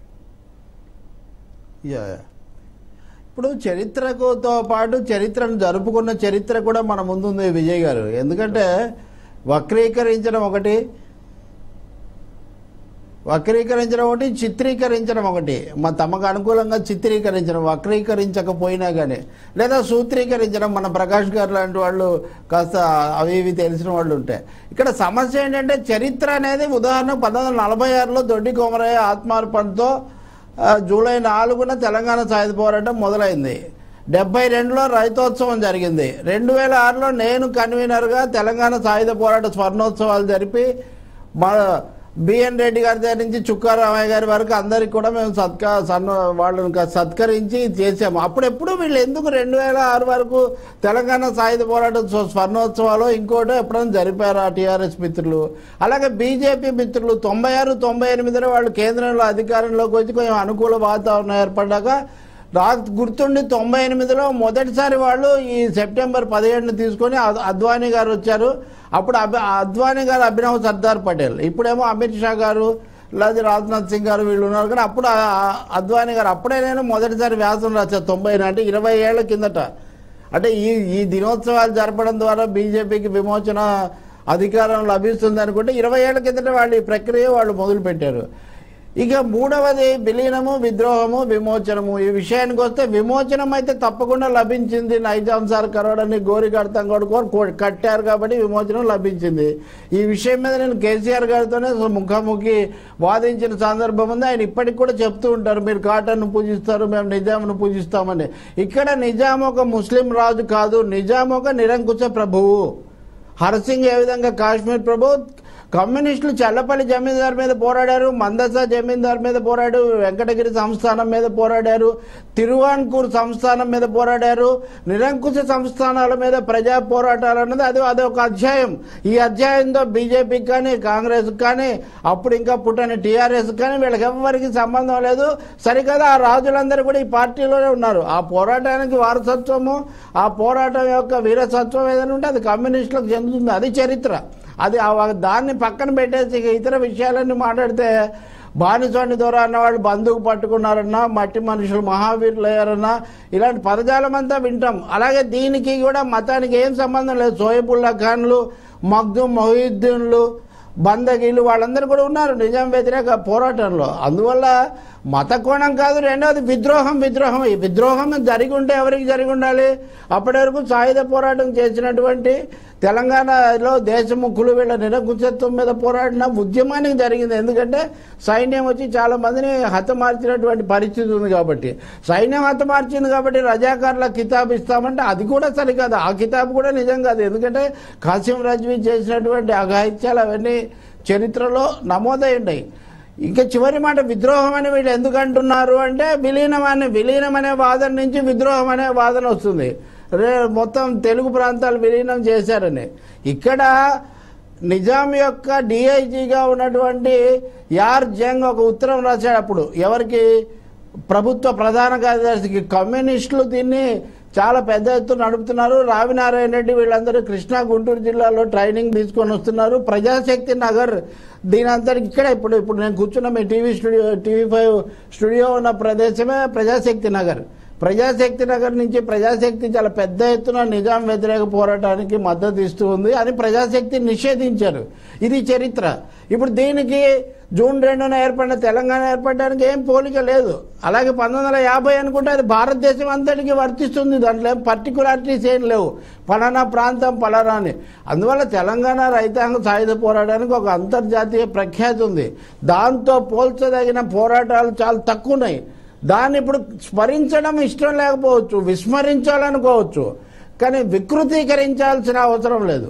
యా యా. ఇప్పుడు చరిత్రకుతో పాటు చరిత్రను జరుపుకున్న చరిత్ర కూడా మన ముందుంది విజయ్ గారు. ఎందుకంటే వక్రీకరించడం ఒకటి, వక్రీకరించడం ఒకటి, చిత్రీకరించడం ఒకటి. మా తమకు అనుకూలంగా చిత్రీకరించడం, వక్రీకరించకపోయినా కానీ, లేదా సూత్రీకరించడం. మన ప్రకాష్ గారు లాంటి వాళ్ళు కాస్త అవి ఇవి తెలిసిన వాళ్ళు ఉంటాయి. ఇక్కడ సమస్య ఏంటంటే చరిత్ర అనేది ఉదాహరణ పంతొమ్మిది వందల నలభై ఆరులో దొడ్డి కోమరయ్య ఆత్మార్పణతో ఆ, జూలై నాలుగున తెలంగాణ సాయుధ పోరాటం మొదలైంది. డెబ్బై రెండులో రైతోత్సవం జరిగింది. రెండు వేల ఆరులో నేను కన్వీనర్గా తెలంగాణ సాయుధ పోరాట స్వర్ణోత్సవాలు జరిపి మా బిఎన్ రెడ్డి గారి దగ్గర నుంచి చుక్కారామయ్య గారి వరకు అందరికి కూడా మేము సత్కా సన్న వాళ్ళని సత్కరించి చేసాము. అప్పుడెప్పుడు వీళ్ళు ఎందుకు రెండు వేల ఆరు వరకు తెలంగాణ సాయుధ పోరాట స్వర్ణోత్సవాలు ఇంకోటో ఎప్పుడైనా జరిపారు ఆ టీఆర్ఎస్ మిత్రులు? అలాగే బీజేపీ మిత్రులు తొంభై ఆరు తొంభై ఎనిమిదిలో వాళ్ళు కేంద్రంలో అధికారంలోకి వచ్చి కొంచెం అనుకూల వాతావరణం ఏర్పడ్డాక నాకు గుర్తుండి తొంభై ఎనిమిదిలో మొదటిసారి వాళ్ళు ఈ సెప్టెంబర్ పదిహేడుని తీసుకొని అద్- అద్వానీ గారు వచ్చారు. అప్పుడు అభి అద్వానీ గారు అభినవ్ సర్దార్ పటేల్, ఇప్పుడేమో అమిత్ షా గారు లేదా రాజ్నాథ్ సింగ్ గారు వీళ్ళు ఉన్నారు. కానీ అప్పుడు ఆ- అద్వానీ గారు అప్పుడే నేను మొదటిసారి వ్యాసం రాశాను తొంభై అంటే ఇరవై ఏళ్ల కిందట. అంటే ఈ ఈ దినోత్సవాలు జరపడం ద్వారా బీజేపీకి విమోచన అధికారం లభిస్తుంది అనుకుంటే ఇరవై ఏళ్ల కిందట వాళ్ళు ఈ ప్రక్రియ వాళ్ళు మొదలుపెట్టారు. ఇక మూడవది విలీనము, విద్రోహము, విమోచనము. ఈ విషయానికి వస్తే విమోచనం అయితే తప్పకుండా లభించింది. నైజాం సార్ కరవడాన్ని గోరి కడతాం కూడా కట్టారు కాబట్టి విమోచనం లభించింది. ఈ విషయం మీద నేను కేసీఆర్ గారితోనే ముఖాముఖి వాదించిన సందర్భం ఉంది. ఆయన ఇప్పటికి కూడా చెప్తూ ఉంటారు, మీరు కాటన్ను పూజిస్తారు, మేము నిజాంను పూజిస్తామని. ఇక్కడ నిజాం ఒక ముస్లిం రాజు కాదు, నిజాం ఒక నిరంకుశ ప్రభువు. హర్సింగ్ ఏ విధంగా కాశ్మీర్ ప్రభు, కమ్యూనిస్టులు చల్లపల్లి జమీందార్ మీద పోరాడారు, మందసా జమీందార్ మీద పోరాడారు, వెంకటగిరి సంస్థానం మీద పోరాడారు, తిరువాన్కూర్ సంస్థానం మీద పోరాడారు. నిరంకుశ సంస్థానాల మీద ప్రజా పోరాటాలు అన్నది అది అది ఒక అధ్యాయం. ఈ అధ్యాయంతో బీజేపీకి కానీ కాంగ్రెస్కి కానీ అప్పుడు ఇంకా పుట్టని టీఆర్ఎస్ కానీ వీళ్ళకి ఎవరికి సంబంధం లేదు. సరికదా ఆ రాజులందరూ కూడా ఈ పార్టీలోనే ఉన్నారు. ఆ పోరాటానికి వారసత్వము, ఆ పోరాటం యొక్క వీరసత్వం ఏదైనా ఉంటే అది కమ్యూనిస్టులకు చెందుతుంది. అది చరిత్ర. అది దాన్ని పక్కన పెట్టేసి ఇతర విషయాలన్నీ మాట్లాడితే బానిసోని ద్వారా అన్న వాళ్ళు బంధువు పట్టుకున్నారన్నా, మట్టి మనుషులు మహావీరులు అయ్యారన్నా, ఇలాంటి పదజాలం అంతా వింటాం. అలాగే దీనికి కూడా మతానికి ఏం సంబంధం లేదు. సోయబుల్లా ఖాన్లు, మగ్దూమ్ మొహీద్దీన్లు, బందగీలు వాళ్ళందరూ కూడా ఉన్నారు నిజాం వ్యతిరేక పోరాటంలో. అందువల్ల మత కోణం కాదు. రెండవది విద్రోహం. విద్రోహం ఈ విద్రోహం జరిగి ఉంటే ఎవరికి జరిగి ఉండాలి? అప్పటి వరకు సాయుధ పోరాటం చేసినటువంటి తెలంగాణలో దేశముఖులు వీళ్ళ నిరంకుశత్వం మీద పోరాడిన ఉద్యమానికి జరిగింది. ఎందుకంటే సైన్యం వచ్చి చాలా మందిని హతమార్చినటువంటి పరిస్థితి ఉంది కాబట్టి, సైన్యం హతమార్చింది కాబట్టి రజాకారుల కితాబ్ ఇస్తామంటే అది కూడా సరికాదు. ఆ కితాబ్ కూడా నిజం కాదు. ఎందుకంటే కాసిం రజ్వీ చేసినటువంటి అఘాయిత్యాలు అవన్నీ చరిత్రలో నమోదై ఉన్నాయి. ఇంకా చివరి మాట విద్రోహం అని వీళ్ళు ఎందుకు అంటున్నారు అంటే విలీనం అనే విలీనం అనే వాదన నుంచి విద్రోహం అనే వాదన వస్తుంది. రే మొత్తం తెలుగు ప్రాంతాలు విలీనం చేశారని. ఇక్కడ నిజాం యొక్క డిఐజీగా ఉన్నటువంటి యార్ జంగ్ ఒక ఉత్తరం రాశాడు అప్పుడు ఎవరికి? ప్రభుత్వ ప్రధాన కార్యదర్శికి. కమ్యూనిస్టులు దీన్ని చాలా పెద్ద ఎత్తున నడుపుతున్నారు. రావినారాయణ రెడ్డి వీళ్ళందరూ కృష్ణా గుంటూరు జిల్లాలో ట్రైనింగ్ తీసుకొని వస్తున్నారు. ప్రజాశక్తి నగర్ దీని అంతటికి ఇక్కడ ఇప్పుడు ఇప్పుడు నేను కూర్చున్న మీ TV studio TV five studio ఉన్న ప్రదేశమే ప్రజాశక్తి నగర్. ప్రజాశక్తి నగర్ నుంచి ప్రజాశక్తి చాలా పెద్ద ఎత్తున నిజాం వ్యతిరేక పోరాటానికి మద్దతు ఇస్తూ ఉంది అని ప్రజాశక్తి నిషేధించారు. ఇది చరిత్ర. ఇప్పుడు దీనికి జూన్ రెండున ఏర్పడిన తెలంగాణ ఏర్పడడానికి ఏం పోలిక లేదు. అలాగే పంతొమ్మిది వందల యాభై అనుకుంటే అది భారతదేశం అంతటికి వర్తిస్తుంది. దాంట్లో ఏం పర్టికులారిటీస్ ఏం లేవు, పలానా ప్రాంతం పలానా అని. అందువల్ల తెలంగాణ రైతాంగ సాయుధ పోరాటానికి ఒక అంతర్జాతీయ ప్రఖ్యాతి ఉంది. దాంతో పోల్చదగిన పోరాటాలు చాలా తక్కువ ఉన్నాయి. దాన్ని ఇప్పుడు స్మరించడం ఇష్టం లేకపోవచ్చు, విస్మరించాలనుకోవచ్చు, కానీ వికృతీకరించాల్సిన అవసరం లేదు.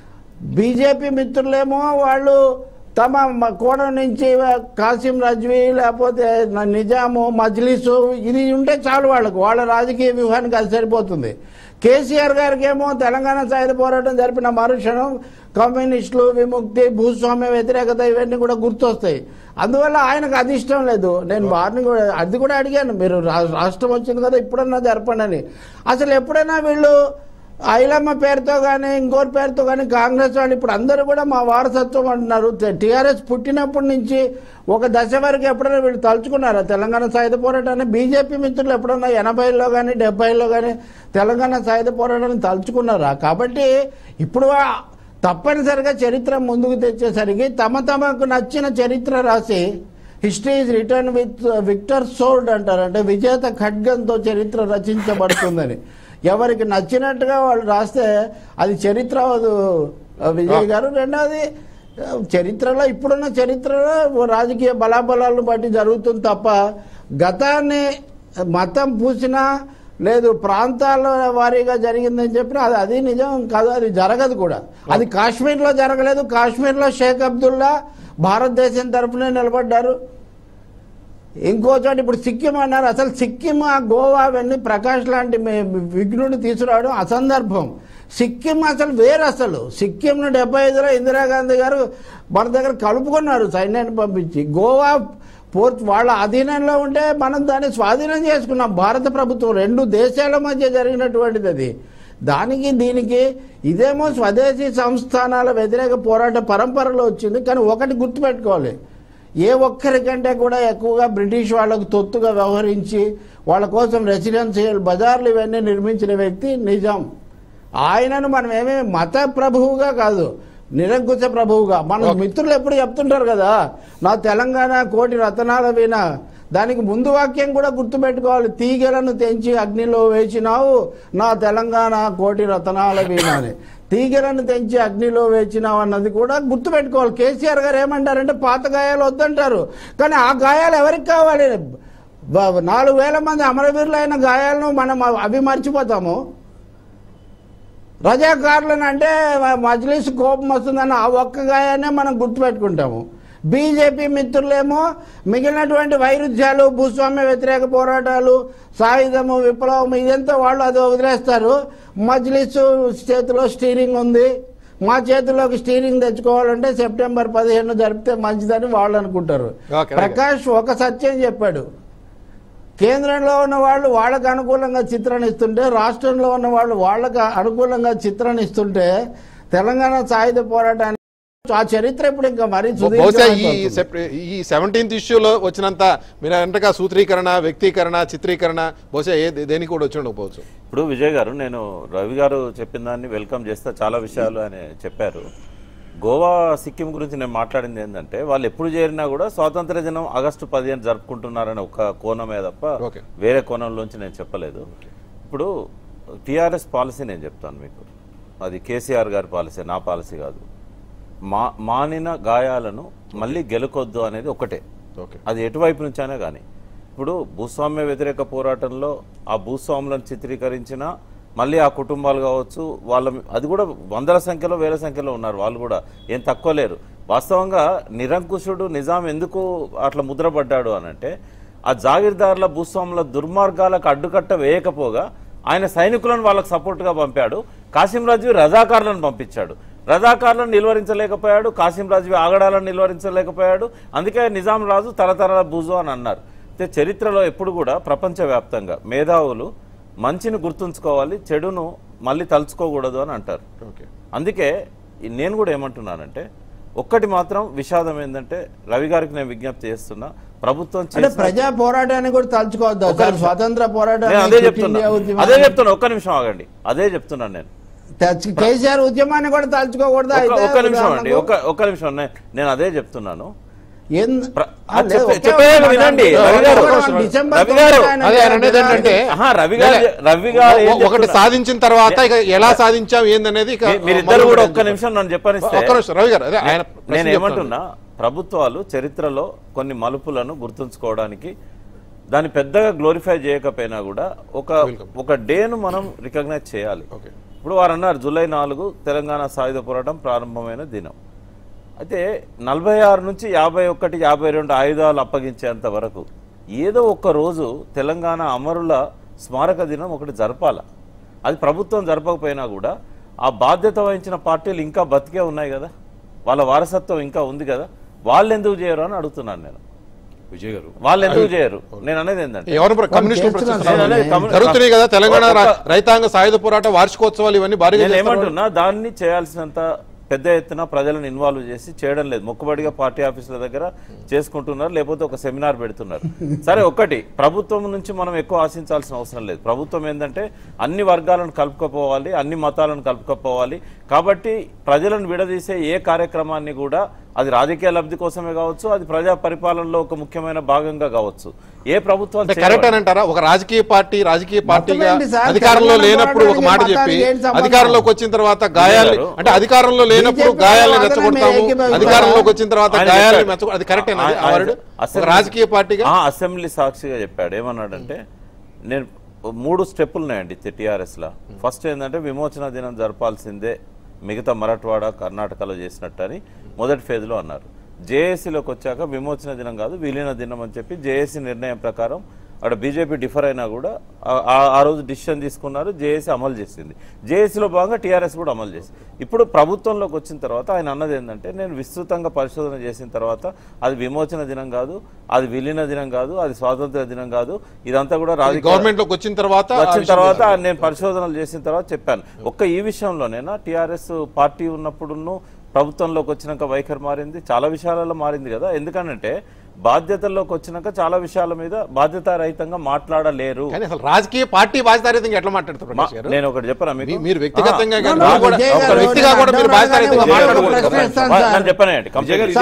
బీజేపీ మిత్రులేమో వాళ్ళు తమ కోణం నుంచి కాసిం రజ్వీ లేకపోతే నిజాము మజ్లిసు ఇది ఉంటే చాలు, వాళ్ళకు వాళ్ళ రాజకీయ వ్యూహానికి అది సరిపోతుంది. కేసీఆర్ గారికి ఏమో తెలంగాణ సాయుధ పోరాటం జరిపిన మరుక్షణం కమ్యూనిస్టులు, విముక్తి, భూస్వామ్య వ్యతిరేకత ఇవన్నీ కూడా గుర్తొస్తాయి. అందువల్ల ఆయనకు అది ఇష్టం లేదు. నేను వారిని కూడా అది కూడా అడిగాను, మీరు రాష్ట్రం వచ్చింది కదా ఇప్పుడన్నా జరపండి అని. అసలు ఎప్పుడైనా వీళ్ళు ఐలమ్మ పేరుతో కానీ ఇంకోరి పేరుతో కానీ కాంగ్రెస్ వాళ్ళు ఇప్పుడు అందరూ కూడా మా వారసత్వం అంటున్నారు. టీఆర్ఎస్ పుట్టినప్పటి నుంచి ఒక దశ వరకు ఎప్పుడైనా వీళ్ళు తలుచుకున్నారా తెలంగాణ సాయుధ పోరాటాన్ని? బీజేపీ మిత్రులు ఎప్పుడన్నా ఎనభైలో కానీ డెబ్బైలో కానీ తెలంగాణ సాయుధ పోరాటాన్ని తలుచుకున్నారా? కాబట్టి ఇప్పుడు తప్పనిసరిగా చరిత్ర ముందుకు తెచ్చేసరికి తమ తమకు నచ్చిన చరిత్ర రాసి history is return with victor sold అంటారు, అంటే విజేత ఖడ్గంతో చరిత్ర రచించబడుతుందని. ఎవరికి నచ్చినట్టుగా వాళ్ళు రాస్తే అది చరిత్ర అవదు విజయ్ గారు. రెండవది చరిత్రలో ఇప్పుడున్న చరిత్రలో రాజకీయ బలాబలాలను బట్టి జరుగుతుంది తప్ప గతాన్ని మతం పూసినా లేదు ప్రాంతాల వారీగా జరిగిందని చెప్పినా అది అది నిజం కాదు, అది జరగదు కూడా. అది కాశ్మీర్లో జరగలేదు. కాశ్మీర్లో షేక్ అబ్దుల్లా భారతదేశం తరఫునే నిలబడ్డారు. ఇంకో చోట ఇప్పుడు సిక్కిం అన్నారు. అసలు సిక్కిం, గోవా అవన్నీ ప్రకాష్ లాంటి విఘ్నుడిని తీసుకురావడం అసందర్భం. సిక్కిం అసలు వేరు. అసలు సిక్కింను డెబ్బై ఐదులో ఇందిరాగాంధీ గారు మన దగ్గర కలుపుకున్నారు సైన్యాన్ని పంపించి. గోవా పోర్ట్ వాళ్ళ అధీనంలో ఉంటే మనం దాన్ని స్వాధీనం చేసుకున్నాం. భారత ప్రభుత్వం రెండు దేశాల మధ్య జరిగినటువంటిది అది. దానికి దీనికి ఇదేమో స్వదేశీ సంస్థానాల వ్యతిరేక పోరాట పరంపరలో వచ్చింది. కానీ ఒకటి గుర్తుపెట్టుకోవాలి, ఏ ఒక్కరికంటే కూడా ఎక్కువగా బ్రిటిష్ వాళ్ళకు తొత్తుగా వ్యవహరించి వాళ్ళ కోసం రెసిడెన్షియల్ బజార్లు ఇవన్నీ నిర్మించిన వ్యక్తి నిజాం. ఆయనను మనం ఏమీ మత ప్రభువుగా కాదు, నిరంకుశ ప్రభువుగా. మన మిత్రులు ఎప్పుడు చెప్తుంటారు కదా, నా తెలంగాణ కోటి రతనాల వీణ. దానికి ముందు వాక్యం కూడా గుర్తుపెట్టుకోవాలి, తీగలను తెంచి అగ్నిలో వేచినావు నా తెలంగాణ కోటి రతనాల వీణ అని. తీగలను తెంచి అగ్నిలో వేచినావు అన్నది కూడా గుర్తుపెట్టుకోవాలి. కేసీఆర్ గారు ఏమంటారంటే పాత గాయాలు వద్దంటారు, కానీ ఆ గాయాలు ఎవరికి కావాలి? నాలుగు వేల మంది అమరవీరులు అయిన గాయాలను మనం అవి మర్చిపోతాము. రజాకారులను అంటే మజ్లిస్ కోపం వస్తుందని ఆ ఒక్క గాయాన్నే మనం గుర్తుపెట్టుకుంటాము. బీజేపీ మిత్రులేమో మిగిలినటువంటి వైరుధ్యాలు, భూస్వామ్య వ్యతిరేక పోరాటాలు, సాయుధము, విప్లవం ఇదంతా వాళ్ళు అది వదిలేస్తారు. మజ్లిస్ చేతిలో స్టీరింగ్ ఉంది, మా చేతిలోకి స్టీరింగ్ తెచ్చుకోవాలంటే సెప్టెంబర్ పదిహేను జరిపితే మంచిదని వాళ్ళు అనుకుంటారు. ప్రకాష్ ఒక సత్యం చెప్పాడు, కేంద్రంలో ఉన్న వాళ్ళు వాళ్ళకు అనుకూలంగా చిత్రణ ఇస్తుంటే, రాష్ట్రంలో ఉన్న వాళ్ళు వాళ్ళకు అనుకూలంగా చిత్రణ ఇస్తుంటే తెలంగాణ సాయుధ పోరాటానికి ఆ చరిత్ర ఇప్పుడు ఇంకా మరీ బహుశా ఈ ఈ సెవెంటీన్త్ ఇష్యూలో వచ్చినంత మీరు అంటగా సూత్రీకరణ, వ్యక్తీకరణ, చిత్రీకరణ బహుశా ఏ దేనికి కూడా వచ్చి ఉండకపోవచ్చు. ఇప్పుడు విజయ్ గారు, నేను రవి గారు చెప్పిన దాన్ని వెల్కమ్ చేస్తా, చాలా విషయాలు ఆయన చెప్పారు. గోవా, సిక్కిం గురించి నేను మాట్లాడింది ఏంటంటే, వాళ్ళు ఎప్పుడు చేరినా కూడా స్వాతంత్ర దినం ఆగస్టు పదిహేను జరుపుకుంటున్నారని ఒక కోణమే తప్ప వేరే కోణంలోంచి నేను చెప్పలేదు. ఇప్పుడు టీఆర్ఎస్ పాలసీ నేను చెప్తాను మీకు, అది కేసీఆర్ గారి పాలసీ, నా పాలసీ కాదు. మా మానిన గాయాలను మళ్ళీ గెలుకొద్దు అనేది ఒకటే, అది ఎటువైపు నుంచైనా కానీ. ఇప్పుడు భూస్వామ్య వ్యతిరేక పోరాటంలో ఆ భూస్వాములను చిత్రీకరించిన మళ్ళీ ఆ కుటుంబాలు కావచ్చు, వాళ్ళ అది కూడా వందల సంఖ్యలో వేల సంఖ్యలో ఉన్నారు, వాళ్ళు కూడా ఏం తక్కువ లేరు. వాస్తవంగా నిరంకుశుడు నిజాం ఎందుకు అట్లా ముద్రపడ్డాడు అనంటే, ఆ జాగీర్దారుల భూస్వాముల దుర్మార్గాలకు అడ్డుకట్ట వేయకపోగా ఆయన సైనికులను వాళ్ళకు సపోర్ట్గా పంపాడు. కాసిం రాజ్వీ రజాకారులను పంపించాడు, రజాకారులను నిలువరించలేకపోయాడు, కాసిం రాజ్వీ ఆగడాలను నిలువరించలేకపోయాడు. అందుకే నిజాం రాజు తరతరాల బూజు అని అన్నారు. అయితే చరిత్రలో ఎప్పుడు కూడా ప్రపంచవ్యాప్తంగా మేధావులు మంచిని గుర్తుంచుకోవాలి, చెడును మళ్ళీ తలుచుకోకూడదు అని అంటారు. అందుకే నేను కూడా ఏమంటున్నానంటే ఒక్కటి మాత్రం విషాదం ఏంటంటే రవి గారికి నేను విజ్ఞప్తి చేస్తున్నా, ప్రభుత్వం ప్రజా పోరాటాన్ని కూడా తలుచుకోవద్దు, స్వాతంత్ర పోరాటాన్ని అదే చెప్తున్నా అదే చెప్తున్నా ఒక్క నిమిషం ఆగండి, అదే చెప్తున్నాను నేను. కేసీఆర్ ఉద్యమాన్ని కూడా తలుచుకోకూడదు. ఒక్క నిమిషం అండి, ఒక్క ఒక్క నిమిషం నేను అదే చెప్తున్నాను. ఒకటి సాధించిన తర్వాత ఇక ఎలా సాధించాం ఏందనేది మీరిద్దరు కూడా ఒక్క నిమిషం నన్ను చెప్పనిస్తే రవి గారు నేను ఏమంటున్నా, ప్రభుత్వాలు చరిత్రలో కొన్ని మలుపులను గుర్తుంచుకోవడానికి దాన్ని పెద్దగా గ్లోరిఫై చేయకపోయినా కూడా ఒక ఒక డేను మనం రికగ్నైజ్ చేయాలి. ఇప్పుడు వారు అన్నారు జూలై నాలుగు తెలంగాణ సాయుధ పోరాటం ప్రారంభమైన దినం. అయితే నలభై ఆరు నుంచి యాభై ఒకటి యాభై రెండు ఆయుధాలు అప్పగించేంత వరకు ఏదో ఒక్క రోజు తెలంగాణ అమరుల స్మారక దినం ఒకటి జరపాల. అది ప్రభుత్వం జరపకపోయినా కూడా ఆ బాధ్యత వహించిన పార్టీలు ఇంకా బతికే ఉన్నాయి కదా, వాళ్ళ వారసత్వం ఇంకా ఉంది కదా, వాళ్ళు ఎందుకు చేయరు అని అడుగుతున్నాను నేను. విజయ్ గారు వాళ్ళు ఎందుకు చేయరు? నేను అనేది ఏంటంటే జరుగుతున్నాయి కదా తెలంగాణ రైతాంగ సాయుధ పోరాట వార్షికోత్సవాలు ఇవన్నీ భారీ. నేను ఏమంటున్నా, దాన్ని చేయాల్సినంత పెద్ద ఎత్తున ప్రజలను ఇన్వాల్వ్ చేసి చేయడం లేదు. మొక్కుబడిగా పార్టీ ఆఫీసుల దగ్గర చేసుకుంటున్నారు, లేకపోతే ఒక సెమినార్ పెడుతున్నారు. సరే, ఒకటి ప్రభుత్వం నుంచి మనం ఎక్కువ ఆశించాల్సిన అవసరం లేదు. ప్రభుత్వం ఏంటంటే అన్ని వర్గాలను కలుపుకపోవాలి, అన్ని మతాలను కలుపుకపోవాలి. కాబట్టి ప్రజలను విడదీసే ఏ కార్యక్రమాన్ని కూడా అది రాజకీయ లబ్ధి కోసమే కావచ్చు, అది ప్రజా పరిపాలనలో ఒక ముఖ్యమైన భాగంగా కావచ్చు, ఏ ప్రభుత్వం కరెక్ట్ అని అంటారా? ఒక రాజకీయ పార్టీ రాజకీయ పార్టీగా అధికారంలో లేనప్పుడు ఒక మాట చెప్పి అధికారంలోకి వచ్చిన తర్వాత గాయాలు అంటే అధికారంలో లేనప్పుడు గాయాలను రెచ్చగొడతాము, అధికారంలోకి వచ్చిన తర్వాత గాయాలను మెచ్చ అది కరెక్ట్ రాజకీయ పార్టీగా అసెంబ్లీ సాక్షిగా చెప్పాడు. ఏమన్నాడంటే, నేను మూడు స్టెప్పులు ఉన్నాయండి టీఆర్ఎస్ లా. ఫస్ట్ ఏంటంటే విమోచన దినం జరపాల్సిందే మిగతా మరాఠవాడ కర్ణాటకలో చేసినట్టు అని మొదటి ఫేజ్లో అన్నారు. జేఏసీలోకి వచ్చాక విమోచన దినం కాదు విలీన దినం అని చెప్పి జేఏసీ నిర్ణయం ప్రకారం అక్కడ బీజేపీ డిఫర్ అయినా కూడా ఆ రోజు డిసిషన్ తీసుకున్నారు, జేఏసీ అమలు చేసింది. జేఏసీలో భాగంగా టీఆర్ఎస్ కూడా అమలు చేసింది. ఇప్పుడు ప్రభుత్వంలోకి వచ్చిన తర్వాత ఆయన అన్నది ఏంటంటే, నేను విస్తృతంగా పరిశోధన చేసిన తర్వాత అది విమోచన దినం కాదు, అది విలీన దినం కాదు, అది స్వాతంత్ర దినం కాదు, ఇదంతా కూడా రాజకీయ గవర్నమెంట్లోకి వచ్చిన తర్వాత వచ్చిన తర్వాత నేను పరిశోధనలు చేసిన తర్వాత చెప్పాను. ఒక్క ఈ విషయంలోనైనా టీఆర్ఎస్ పార్టీ ఉన్నప్పుడును ప్రభుత్వంలోకి వచ్చినాక వైఖరి మారింది, చాలా విషయాలలో మారింది కదా. ఎందుకంటే బాధ్యతల్లోకి వచ్చినాక చాలా విషయాల మీద బాధ్యతారహితంగా మాట్లాడలేరు. రాజకీయ పార్టీ బాధ్యతారహితంగా ఎట్లా మాట్లాడుతున్నారు? నేను ఒకటి చెప్పనా మీకు, మీరు వ్యక్తిగతంగా చెప్పనండి,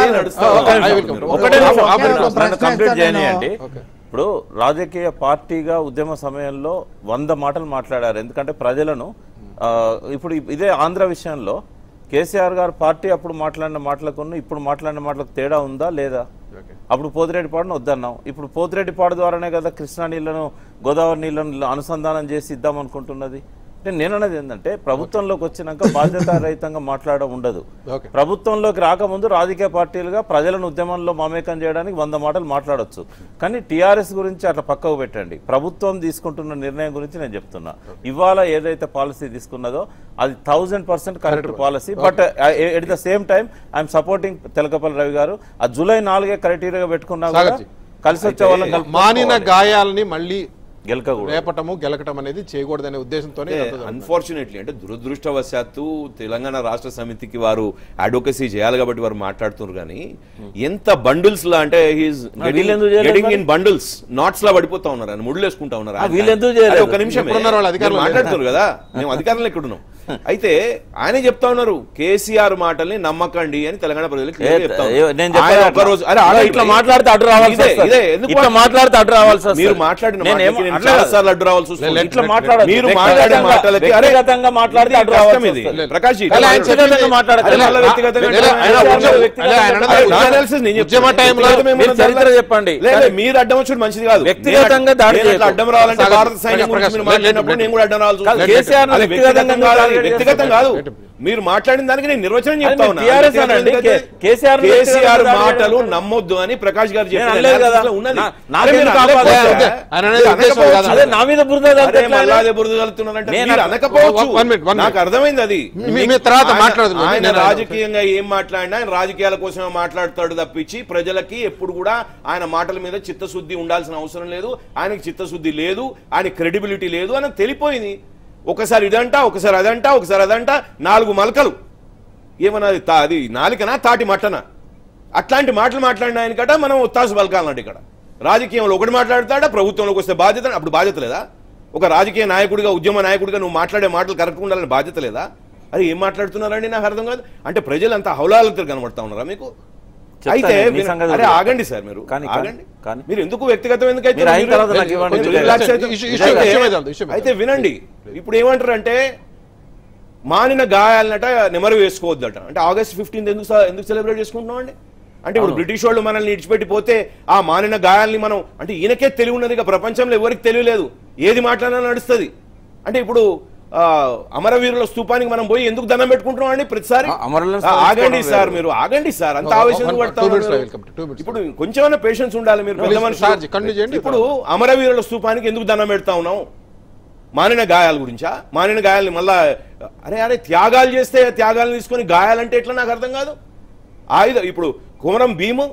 కంప్లీట్ చేయనియండి. ఇప్పుడు రాజకీయ పార్టీగా ఉద్యమ సమయంలో వంద మాటలు మాట్లాడారు. ఎందుకంటే ప్రజలను ఇప్పుడు ఇదే ఆంధ్ర విషయంలో కేసీఆర్ గారు పార్టీ అప్పుడు మాట్లాడిన మాటలకు ఇప్పుడు మాట్లాడిన మాటలకు తేడా ఉందా లేదా? అప్పుడు పోతిరెడ్డిపాడును వద్దన్నాం, ఇప్పుడు పోతిరెడ్డిపాడు ద్వారానే కదా కృష్ణా నీళ్లను గోదావరి నీళ్లను అనుసంధానం చేసి ఇద్దాం అనుకుంటున్నది. నేను అన్నది ఏంటంటే, ప్రభుత్వంలోకి వచ్చినాక బాధ్యతారహితంగా మాట్లాడడం ఉండదు. ప్రభుత్వంలోకి రాకముందు రాజకీయ పార్టీలుగా ప్రజలను ఉద్యమంలో మమేకం చేయడానికి వంద మాటలు మాట్లాడొచ్చు. కానీ టీఆర్ఎస్ గురించి అట్లా పక్కకు పెట్టండి. ప్రభుత్వం తీసుకుంటున్న నిర్ణయం గురించి నేను చెప్తున్నా. ఇవాళ ఏదైతే పాలసీ తీసుకున్నదో అది thousand percent correct policy. But at the same time I'm supporting Telakapalli Ravi garu. ఆ జూలై నాలుగే క్రైటీరియాగా పెట్టుకున్నా కలిసి వచ్చే వాళ్ళని మానిన గాయాలని మళ్ళీ రేపటము గెలకటం అనేది చేయకూడదనే ఉద్దేశంతోనే. అన్ఫార్చునేట్లీ అంటే దురదృష్టవశాత్తు తెలంగాణ రాష్ట్ర సమితికి వారు అడ్వొకసీ చేయాలి కాబట్టి వారు మాట్లాడుతున్నారు. కానీ ఎంత బండిల్స్ లా అంటే గెటింగ్ ఇన్ బండిల్స్ నాట్స్ లా పడిపోతా ఉన్నారు, ఆయన ముళ్ళు వేసుకుంటా ఉన్నారు. ఒక నిమిషం మాట్లాడుతున్నారు కదా, మేము అధికారంలో ఎక్కడున్నాం. అయితే ఆయనే చెప్తా ఉన్నారు, కేసీఆర్ మాటల్ని నమ్మకండి అని తెలంగాణ ప్రజలకు మాట్లాడితే అడ్డు రావాల్సి మీరు మాట్లాడిన చాలాసార్లు అడ్డు రావాల్సి వస్తుంది. ఇట్లా మాట్లాడారు, మీరు మాట్లాడే మాటలకి వ్యక్తిగతంగా మాట్లాడితే అడ్డు రావాల్సి వస్తుంది. ప్రకాష్ చెప్పండి, మీరు అడ్డం వచ్చి మంచిది కాదు. వ్యక్తిగతంగా అడ్డం రావాలంటే భారత సైన్యం మాట్లాడినప్పుడు నేను కూడా అడ్డం రావాల్సి వస్తుంది. వ్యక్తిగతం కాదు. మీరు మాట్లాడిన దానికి నేను నిర్వచనం చెప్తా అది ఉన్నా. టీఆర్ఎస్ అనండి, కే- కేసీఆర్ కేసీఆర్ వ్యక్తిగత మాటలు దాడి నమ్మొద్దు అని ప్రకాష్ గారు నేను చెప్పిన అనలేదు కదా. analysis లో ఉన్నది. నా- అరే నాకెందుకు మీరు ఆపాలి? అనకపోవచ్చు. అదే, ఆయన అనేది మీరు ఉద్దేశం అనకపోవచ్చు. కాదు. అదే నా మీద బురద చల్లితే అరే ఎట్లా? మళ్ళా అదే బురద చల్లుతున్నారంటే నేను మీరు అట్లా- అనకపోవచ్చు. one minute, one minute. నాకు అర్థమైంది అది. మీ- మీ తర్వాత ఆయన- మాట్లాడదు. ఆయన నేను- రాజకీయంగా ఏం మాట్లాడినా ఆయన రాజకీయాల కోసమే మాట్లాడతాడు తప్పించి ప్రజలకి ఎప్పుడు కూడా ఆయన మాటల మీద చిత్తశుద్ధి ఉండాల్సిన అవసరం లేదు. ఆయనకి చిత్తశుద్ధి లేదు, ఆయన క్రెడిబిలిటీ లేదు అని తెలిపోయింది. ఒకసారి ఇదంట, ఒకసారి అదంట, ఒకసారి అదంట, నాలుగు మలకలు ఏమన్నది తా అది నాలికనా తాటి మట్టనా అట్లాంటి మాటలు మాట్లాడిన ఆయనకట మనం ఒత్తాసు పలకాలన్నట్టు. ఇక్కడ రాజకీయంలో ఒకటి మాట్లాడతాడా, ప్రభుత్వంలోకి వస్తే బాధ్యత, అప్పుడు బాధ్యత లేదా? ఒక రాజకీయ నాయకుడిగా, ఉద్యమ నాయకుడిగా నువ్వు మాట్లాడే మాటలు కరెక్ట్గా ఉండాలని బాధ్యత లేదా? అది ఏం మాట్లాడుతున్నారండి నాకు అర్థం కాదు. అంటే ప్రజలు అంతా హౌలాలతో కనబడతా ఉన్నారా మీకు? చెప్తాను, అయితే మీ మీరు- సంగతి అరే వదిలేయండి. ఆగండి సార్, మీరు కానీ- ఆగండి. కానీ- మీరు ఎందుకు వ్యక్తిగతం ఎందుకైతే మీరు అయిన తర్వాత నాకు ఇవ్వండి. కొంచెం relax అయితే- ఇష్యూ- ఇష్యూ- అయితే- ఇష్యూ మీద వెళ్దాం, ఇష్యూ మీద అయితే వెళ్దాం. వినండి, ఇప్పుడు ఏమంటారంటే మానిన గాయాలనట నెమరు వేసుకోవద్దట. అంటే ఆగస్ట్ ఫిఫ్టీన్త్ ఎందుకు స- ఎందుకు సెలబ్రేట్ చేసుకుంటున్నాం అండి? అంటే ఇప్పుడు బ్రిటిష్ వాళ్ళు మనల్ని ఇడిచిపెట్టి పోతే ఆ మానిన గాయాల్ని మనం, అంటే ఈయనకే తెలివి ఉన్నది, ఇక ప్రపంచంలో ఎవరికి తెలియలేదు, ఏది మాట్లాడినా నడుస్తుంది. అంటే ఇప్పుడు ఆ, అమరవీరుల స్తూపానికి మనం పోయి ఎందుకు దండం పెట్టుకుంటున్నాం అండి ప్రతిసారి? ఆ, అమరులను ఆ, ఆగండి స్మరించుకోవడం సార్, వేరు. మీరు ఆగండి సార్, అంత ఒక- ఆవేశం one- పడతా two minutes ఉన్నారు. లో welcome to two minutes. ఇప్పుడు కొంచెమైనా పేషెన్స్ ఉండాలి మీరు పెద్ద Please, మనుషులు. Sarji, continue చేయండి. ఇప్పుడు అమరవీరుల స్తూపానికి ఎందుకు దండం పెడతా ఉన్నాం? మానిన గాయాల గురించా? మానిన గాయాలని మళ్ళా అరే అరే త్యాగాలు చేస్తే త్యాగాలను తీసుకొని గాయాలంటే ఎట్లా నాకు అర్థం కాదు. ఆయుధ ఇప్పుడు కుమరం భీము,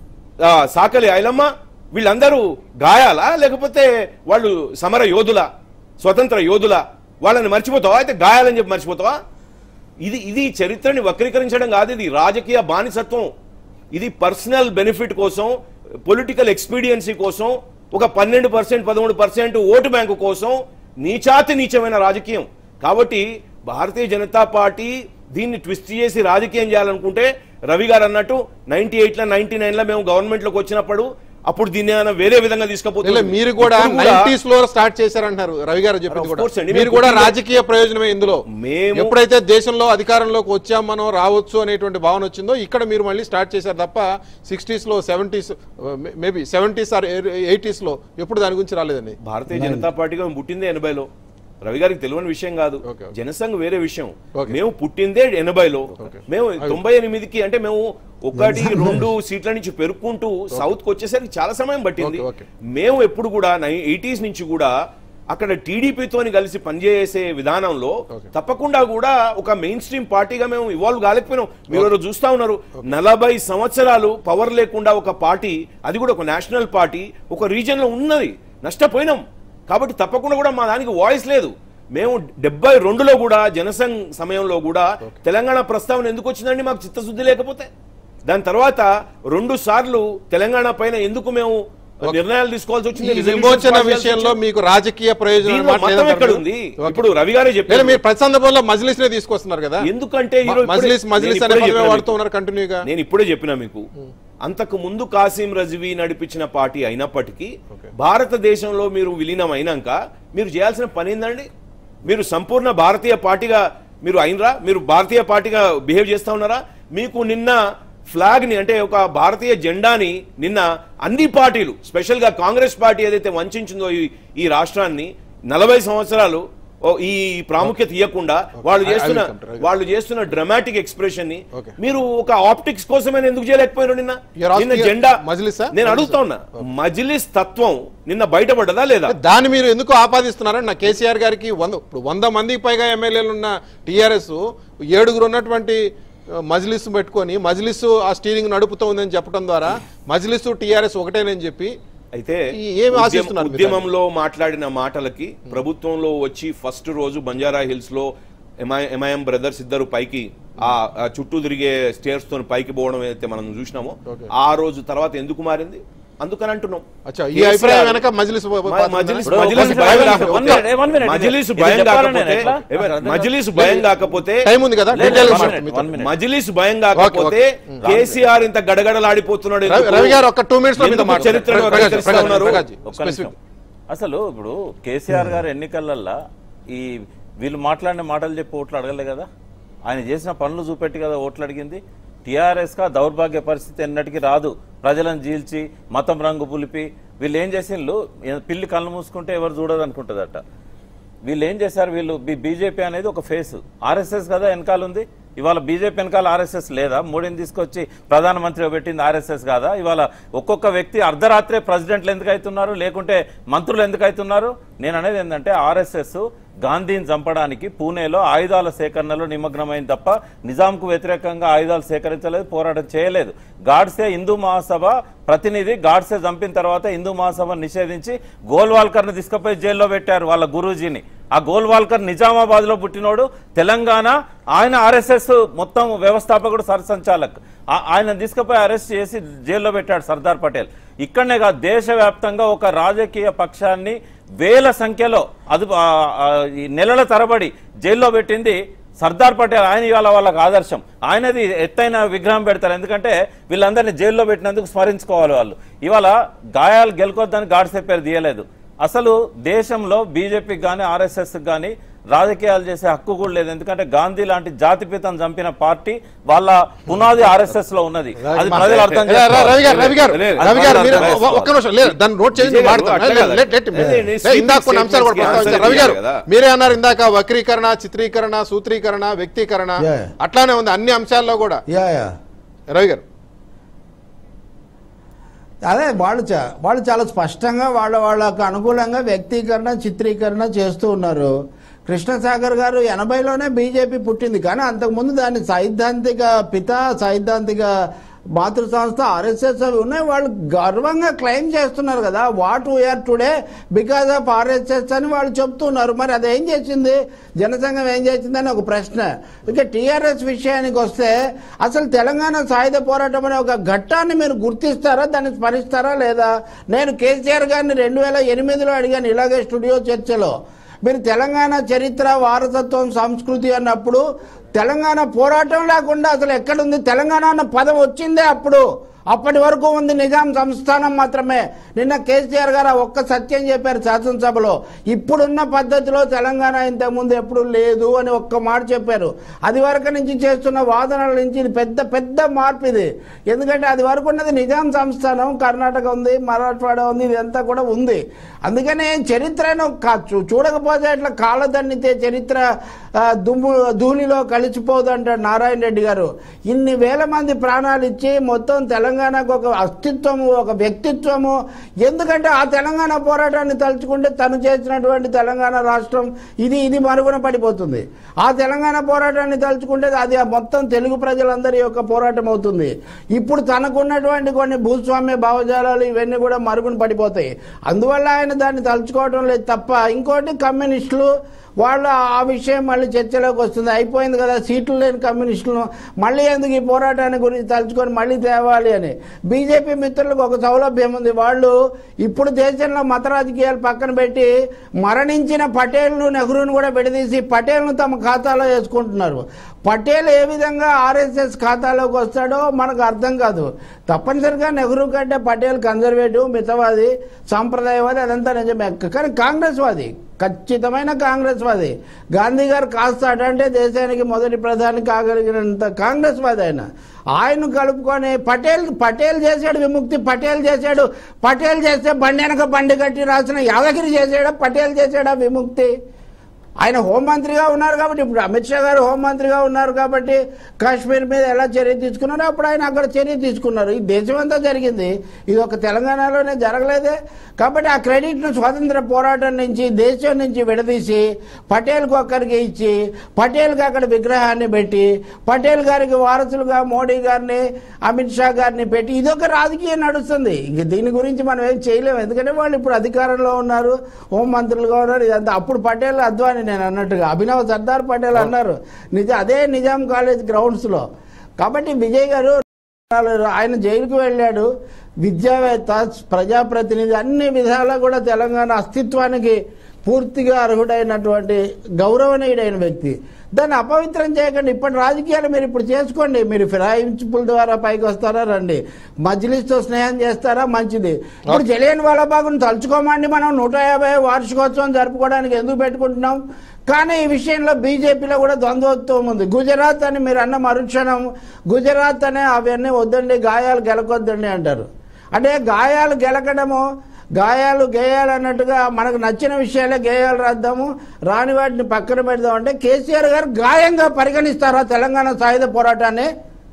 ఆ, సాకలి ఐలమ్మ వీళ్ళందరూ గాయాలా లేకపోతే వాళ్ళు సమర యోధుల, స్వతంత్ర యోధుల? వాళ్ళని మర్చిపోతావా? అయితే గాయాలని చెప్పి మర్చిపోతావా? ఇది ఇది చరిత్రని వక్రీకరించడం కాదు, ఇది రాజకీయ బానిసత్వం. ఇది పర్సనల్ బెనిఫిట్ కోసం, పొలిటికల్ ఎక్స్పీడియన్సీ కోసం, ఒక పన్నెండు పర్సెంట్ పదమూడు పర్సెంట్ ఓటు బ్యాంకు కోసం నీచాతి నీచమైన రాజకీయం. కాబట్టి భారతీయ జనతా పార్టీ దీన్ని ట్విస్ట్ చేసి రాజకీయం చేయాలనుకుంటే, రవి గారు అన్నట్టు నైన్టీ ఎయిట్ లో నైన్టీ నైన్ లో మేము గవర్నమెంట్ లోకి వచ్చినప్పుడు అప్పుడు దీన్ని ఏమైనా వేరే విధంగా తీసుకుపోతుంది. మీరు కూడా నైన్టీస్ లో స్టార్ట్ చేశారంటున్నారు రవి గారు చెప్పింది Of కూడా. course అండి, మీరు మేము కూడా పుట్టిన- రాజకీయ ప్రయోజనమే ఇందులో. మేము- ఎప్పుడైతే దేశంలో అధికారంలోకి వచ్చాం మనం, రావచ్చు అనేటువంటి భావన వచ్చిందో ఇక్కడ మీరు మళ్ళీ స్టార్ట్ చేశారు తప్ప సిక్స్టీస్ లో seventies maybe seventies or eighties లో ఎప్పుడు దాని గురించి రాలేదండి. భారతీయ జనతా పార్టీగా మేము పుట్టిందే ఎనభైలో. రవి గారికి తెలియని విషయం కాదు, Okay, okay. జనసంఘ్ వేరే విషయం. Okay. మేము పుట్టిందే ఎనభైలో. Okay. మేము తొంభై ఎనిమిదికి అంటే మేము ఒకటి రెండు సీట్ల నుంచి పెరుక్కుంటూ సౌత్ కి వచ్చేసరికి చాలా సమయం పట్టింది. Okay, okay. మేము ఎప్పుడు కూడా ఎయిటీస్ నుంచి కూడా అక్కడ టీడీపీతోని కలిసి పనిచేసే విధానంలో Okay. తప్పకుండా కూడా ఒక మెయిన్ స్ట్రీమ్ పార్టీగా మేము ఇవాల్వ్ కాలేకపోయినాం. మీరు ఎవరో చూస్తా ఉన్నారు, నలభై సంవత్సరాలు పవర్ లేకుండా ఒక పార్టీ, అది కూడా ఒక నేషనల్ పార్టీ ఒక రీజన్ లో ఉన్నది, నష్టపోయినాం. కాబట్టి తప్పకుండా కూడా మా దానికి వాయిస్ లేదు. మేము డెబ్బై రెండులో కూడా జనసంఘ్ సమయంలో కూడా తెలంగాణ ప్రస్తావన ఎందుకు వచ్చిందండి? మాకు చిత్తశుద్ధి లేకపోతే. దాని తర్వాత రెండు సార్లు తెలంగాణ పైన ఎందుకు మేము నిర్ణయాలు తీసుకోవాల్సి వచ్చింది? ఈ resolutions విమోచన పాస్ చేయాల్సి విషయంలో వచ్చింది. మీకు రాజకీయ ప్రయోజనం దీనిలో మాట మతం లేదంటారు? ఎక్కడ ఉంది? Okay. ఇప్పుడు రవి గారే లేదా చెప్పారు. మీరు ప్రతి సందర్భంలో మజ్లిస్ నే తీసుకొస్తున్నారు కదా, ఎందుకంటే ఈరోజు ఇప్పుడే- మజ్లిస్ మజ్లిస్ నేను అనే ఇప్పుడే పదమే చెప్పినా వాడుతూ మీకు. ఉన్నారు కంటిన్యూగా. నేను ఇప్పుడే చెప్పినా మీకు, అంతకు ముందు కాసిం రజ్వీ నడిపించిన పార్టీ అయినప్పటికీ Okay. భారతదేశంలో మీరు విలీనం అయినాక మీరు చేయాల్సిన పని ఏందండి? మీరు సంపూర్ణ భారతీయ పార్టీగా మీరు అయినరా? మీరు భారతీయ పార్టీగా బిహేవ్ చేస్తా ఉన్నారా? మీకు నిన్న ఫ్లాగ్ ని, అంటే ఒక భారతీయ జెండాని నిన్న అన్ని పార్టీలు, స్పెషల్ గా కాంగ్రెస్ పార్టీ ఏదైతే వంచిందో ఈ ఈ రాష్ట్రాన్ని నలభై సంవత్సరాలు ఓ ఈ ప్రాముఖ్యత ఇవ్వకుండా వాళ్ళు I- I will చేస్తున్న come to it. వాళ్ళు చేస్తున్న డ్రామాటిక్ ఎక్స్ప్రెషన్ ని Okay. మీరు ఒక ఆప్టిక్స్ కోసమే ఎందుకు చేయలేకపోయారు? నిన్న You're asking నిన్న జెండా మజ్లిసా? నేను అడుగుతా ఉన్నా, మజ్లిస్ తత్వం నిన్న బయటపడ్డదా లేదా? దాన్ని మీరు ఎందుకు ఆపాదిస్తున్నారని నా కేసీఆర్ గారికి వంద ఇప్పుడు వంద మందికి పైగా ఎమ్మెల్యేలు ఉన్న టీఆర్ఎస్ ఏడుగురు ఉన్నటువంటి మజ్లిస్ పెట్టుకొని మజ్లిస్ ఆ స్టీరింగ్ నడుపుతూ ఉందని చెప్పడం ద్వారా మజ్లిస్ టీఆర్ఎస్ ఒకటేనని చెప్పి అయితే ఈ- ఏమి ఉద్యమ- ఆశిస్తున్నారు మీరు ఉద్యమంలో మాట్లాడిన మాటలకి ప్రభుత్వంలో వచ్చి ఫస్ట్ రోజు బంజారా హిల్స్ లో ఎంఐ ఎంఐఎం బ్రదర్స్ ఇద్దరు పైకి ఆ ఆ చుట్టూ తిరిగే స్టేర్స్ తో పైకి పోవడం అయితే మనం చూసినామో, Okay. ఆ రోజు తర్వాత ఎందుకు మారింది? అందుకని అంటున్నాం. అచ్చా, ఈ అభిప్రాయం వెనక మజ్లిస్ మ- మజ్లిస్ ఇప్పుడు మజ్లిస్ ఒక భయం నిమిషం, కాకపోతే- one minute, one minute. Majlis ఇది భయం చెప్పాలని కాకపోతే నేను ఎట్లా? ఏమైనా అర్థం మజ్లిస్ భయం కాకపోతే టైం ఉంది కదా, లేదు, డీటెయిల్ one గా minute, మీతో. one minute. మజ్లిస్ భయం కాకపోతే okay. కేసీఆర్ ఇంత గడగడలాడిపోతున్నాడు రవి- ఎందుకు? రవి గారు ఒక టూ మినిట్స్ లో మీతో ఎందుకు మాట్లాడండి. చరిత్రను ప్రకాష్, వక్రీకరిస్తా ప్రకాష్, ఉన్నారు? ప్రకాష్ జీ, ఒక్క specific. నిమిషం. అసలు ఇప్పుడు కేసీఆర్ గారు ఎన్నికలల్లా ఈ వీళ్ళు మాట్లాడిన మాటలు చెప్పి ఓట్లు అడగలే కదా, ఆయన చేసిన పనులు చూపెట్టి కదా ఓట్లు అడిగింది. టీఆర్ఎస్ కా దౌర్భాగ్య పరిస్థితి ఎన్నటికీ రాదు. ప్రజలను జీల్చి మతం రంగు పులిపి వీళ్ళు ఏం చేసిండ్రు, పిల్లి కళ్ళు మూసుకుంటే ఎవరు చూడదు అనుకుంటుందట. వీళ్ళు ఏం చేశారు, వీళ్ళు బీజేపీ అనేది ఒక ఫేస్, ఆర్ఎస్ఎస్ కదా వెనకాల ఉంది. ఇవాళ బీజేపీ వెనకాల ఆర్ఎస్ఎస్ లేదా? మోడీని తీసుకొచ్చి ప్రధానమంత్రిగా పెట్టింది ఆర్ఎస్ఎస్ కాదా? ఇవాళ ఒక్కొక్క వ్యక్తి అర్ధరాత్రే ప్రెసిడెంట్లు ఎందుకు అవుతున్నారు, లేకుంటే మంత్రులు ఎందుకు అవుతున్నారు? నేను అనేది ఏంటంటే ఆర్ఎస్ఎస్ గాంధీని చంపడానికి పూణేలో ఆయుధాల సేకరణలో నిమగ్నమైంది తప్ప నిజాంకు వ్యతిరేకంగా ఆయుధాలు సేకరించలేదు, పోరాటం చేయలేదు. గాడ్సే హిందూ మహాసభ ప్రతినిధి, గాడ్సే చంపిన తర్వాత హిందూ మహాసభ నిషేధించి గోల్వాల్కర్ని తీసుకుపోయి జైల్లో పెట్టారు వాళ్ళ గురూజీని. ఆ గోల్వాల్కర్ నిజామాబాద్ లో పుట్టినోడు, తెలంగాణ, ఆయన ఆర్ఎస్ఎస్ మొత్తం వ్యవస్థాపకుడు, సర్సంచాలక్. ఆయన తీసుకుపోయి అరెస్ట్ చేసి జైల్లో పెట్టాడు సర్దార్ పటేల్. ఇక్కడనే కాదు, దేశవ్యాప్తంగా ఒక రాజకీయ పక్షాన్ని వేల సంఖ్యలో అది నెలల తరబడి జైల్లో పెట్టింది సర్దార్ పటేల్. ఆయన ఇవాళ వాళ్ళకి ఆదర్శం. ఆయనది ఎత్తైన విగ్రహం పెడతారు, ఎందుకంటే వీళ్ళందరినీ జైల్లో పెట్టినందుకు స్మరించుకోవాలి వాళ్ళు. ఇవాళ గాయాలు గెలుకొద్దని గాడ్సే పేరు తీయలేదు. అసలు దేశంలో బీజేపీకి కానీ ఆర్ఎస్ఎస్కి కానీ రాజకీయాలు చేసే హక్కు కూడా లేదు. ఎందుకంటే గాంధీ లాంటి జాతిపితను చంపిన పార్టీ వాళ్ళ పునాది ఆర్ఎస్ఎస్ లో ఉన్నది. అది ప్రజలు అర్థం మీరే అన్నారు ఇందాక, వక్రీకరణ, చిత్రీకరణ, సూత్రీకరణ, వ్యక్తీకరణ అట్లానే ఉంది అన్ని అంశాల్లో కూడా. రవి గారు అదే వాళ్ళు చా వాళ్ళు చాలా స్పష్టంగా వాళ్ళ వాళ్ళకు అనుకూలంగా వ్యక్తీకరణ, చిత్రీకరణ చేస్తూ ఉన్నారు. కృష్ణసాగర్ గారు ఎనభైలోనే బీజేపీ పుట్టింది, కానీ అంతకుముందు దాని సైద్ధాంతిక పిత, సైద్ధాంతిక మాతృ సంస్థ ఆర్ఎస్ఎస్ అవి ఉన్నాయి. వాళ్ళు గర్వంగా క్లెయిమ్ చేస్తున్నారు కదా, what we are today because of RSS అని వాళ్ళు చెప్తున్నారు. మరి అదేం చేసింది, జనసంఘం ఏం చేసిందని ఒక ప్రశ్న. ఇక టీఆర్ఎస్ విషయానికి వస్తే, అసలు తెలంగాణ సాయుధ పోరాటం అనే ఒక ఘట్టాన్ని మీరు గుర్తిస్తారా, దాన్ని స్మరిస్తారా లేదా? నేను కేసీఆర్ గారిని రెండు వేల ఎనిమిదిలో అడిగాను ఇలాగే స్టూడియో చర్చలో, మీరు తెలంగాణ చరిత్ర, వారసత్వం, సంస్కృతి అన్నప్పుడు తెలంగాణ పోరాటం లేకుండా అసలు ఎక్కడుంది? తెలంగాణ అన్న పదం వచ్చిందే అప్పుడు. అప్పటి వరకు ఉంది నిజాం సంస్థానం మాత్రమే. నిన్న కేసీఆర్ గారు ఒక్క సత్యం చెప్పారు శాసనసభలో, ఇప్పుడున్న పద్ధతిలో తెలంగాణ ఇంతకుముందు ఎప్పుడు లేదు అని ఒక్క మాట చెప్పారు. అది వరకు నుంచి చేస్తున్న వాదనల నుంచి ఇది పెద్ద పెద్ద మార్పు ఇది. ఎందుకంటే అది వరకు ఉన్నది నిజాం సంస్థానం, కర్ణాటక ఉంది, మరాఠవాడ ఉంది, ఇదంతా కూడా ఉంది. అందుకనే చరిత్రను చూడకపోతే ఇట్లా కాళ్ళదన్నితే చరిత్ర దుమ్ము ధూళిలో కలిసిపోదు అంటాడు నారాయణ రెడ్డి గారు. ఇన్ని వేల మంది ప్రాణాలు ఇచ్చి మొత్తం తెలంగాణకు ఒక అస్తిత్వము, ఒక వ్యక్తిత్వము. ఎందుకంటే ఆ తెలంగాణ పోరాటాన్ని తలుచుకుంటే తను చేసినటువంటి తెలంగాణ రాష్ట్రం ఇది ఇది మరుగున పడిపోతుంది. ఆ తెలంగాణ పోరాటాన్ని తలుచుకుంటే అది మొత్తం తెలుగు ప్రజలందరి యొక్క పోరాటం అవుతుంది. ఇప్పుడు తనకున్నటువంటి కొన్ని భూస్వామ్య భావజాలాలు ఇవన్నీ కూడా మరుగున పడిపోతాయి. అందువల్ల ఆయన దాన్ని తలుచుకోవడం లేదు తప్ప. ఇంకోటి, కమ్యూనిస్టులు వాళ్ళు ఆ విషయం మళ్ళీ చర్చలోకి వస్తుంది. అయిపోయింది కదా, సీట్లు లేని కమ్యూనిస్టులను మళ్ళీ ఎందుకు ఈ పోరాటాన్ని గురించి తలుచుకొని మళ్ళీ తేవాలి అని. బీజేపీ మిత్రులకు ఒక సౌలభ్యం ఉంది, వాళ్ళు ఇప్పుడు దేశంలో మత రాజకీయాలు పక్కన పెట్టి మరణించిన పటేల్ను, నెహ్రూను కూడా విడదీసి పటేల్ను తమ ఖాతాలో వేసుకుంటున్నారు. పటేల్ ఏ విధంగా ఆర్ఎస్ఎస్ ఖాతాలోకి వస్తాడో మనకు అర్థం కాదు. తప్పనిసరిగా నెహ్రూ కంటే పటేల్ కన్జర్వేటివ్, మితవాది, సాంప్రదాయవాది, అదంతా నిజమే. కానీ కాంగ్రెస్ వాది, ఖచ్చితమైన కాంగ్రెస్ వాది. గాంధీ గారు కాస్త అంటే దేశానికి మొదటి ప్రధాని కాగలిగినంత కాంగ్రెస్ వాది ఆయన. ఆయన కలుపుకొని పటేల్ పటేల్ చేశాడు విముక్తి, పటేల్ చేశాడు. పటేల్ చేస్తే బండి వెనక బండి కట్టి రాసిన యాదగిరి చేశాడా, పటేల్ చేశాడా విముక్తి? ఆయన హోంమంత్రిగా ఉన్నారు కాబట్టి, ఇప్పుడు అమిత్ షా గారు హోంమంత్రిగా ఉన్నారు కాబట్టి కాశ్మీర్ మీద ఎలా చర్య తీసుకున్నారో అప్పుడు ఆయన అక్కడ చర్య తీసుకున్నారు. ఈ దేశం అంతా జరిగింది, ఇది ఒక తెలంగాణలోనే జరగలేదే. కాబట్టి ఆ క్రెడిట్ను స్వాతంత్ర పోరాటం నుంచి, దేశం నుంచి విడదీసి పటేల్కి ఒక్కరికి ఇచ్చి, పటేల్కి అక్కడ విగ్రహాన్ని పెట్టి, పటేల్ గారికి వారసులుగా మోడీ గారిని, అమిత్ షా గారిని పెట్టి ఇదొక రాజకీయం నడుస్తుంది. ఇంక దీని గురించి మనం ఏం చేయలేము, ఎందుకంటే వాళ్ళు ఇప్పుడు అధికారంలో ఉన్నారు, హోంమంత్రులుగా ఉన్నారు. ఇదంతా అప్పుడు పటేల్, అద్వాని నేను అన్నట్టుగా అభినవ్ సర్దార్ పటేల్ అన్నారు నిజ అదే నిజాం కాలేజ్ గ్రౌండ్స్లో. కాబట్టి విజయ్ గారు ఆయన జైలుకు వెళ్ళాడు, విద్యావేత్త, ప్రజాప్రతినిధి, అన్ని విధాలా కూడా తెలంగాణ అస్తిత్వానికి పూర్తిగా అర్హుడైనటువంటి గౌరవనీయుడైన వ్యక్తి. దాన్ని అపవిత్రం చేయకండి. ఇప్పటి రాజకీయాలు మీరు ఇప్పుడు చేసుకోండి. మీరు ఫిరాయింపుల ద్వారా పైకి వస్తారా, రండి. మజ్లిస్తో స్నేహం చేస్తారా, మంచిది. ఇప్పుడు జలియన్ వాలాబాగ్ను తలుచుకోమండి. మనం నూట యాభై వార్షికోత్సవం జరుపుకోవడానికి ఎందుకు పెట్టుకుంటున్నాం? కానీ ఈ విషయంలో బీజేపీలో కూడా ద్వంద్వత్వం ఉంది. గుజరాత్ అని మీరు అన్న మరుక్షణం గుజరాత్ అనే అవన్నీ వద్దండి, గాయాలు గెలకొద్దండి అంటారు. అంటే గాయాలు గెలకడము గాయాలు గేయాలు అన్నట్టుగా మనకు నచ్చిన విషయాలే గేయాలు రాద్దాము, రాని వాటిని పక్కన పెడదాం అంటే కేసీఆర్ గారు గాయంగా పరిగణిస్తారా తెలంగాణ సాయుధ పోరాటాన్ని?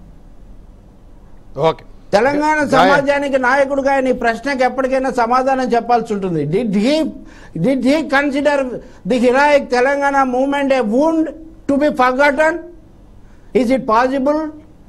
ఓకే, తెలంగాణ సమాజానికి నాయకుడుగా ఆయన ఈ ప్రశ్నకి ఎప్పటికైనా సమాధానం చెప్పాల్సి ఉంటుంది. Did he did he consider the heroic Telangana movement a wound to be forgotten? Is it possible?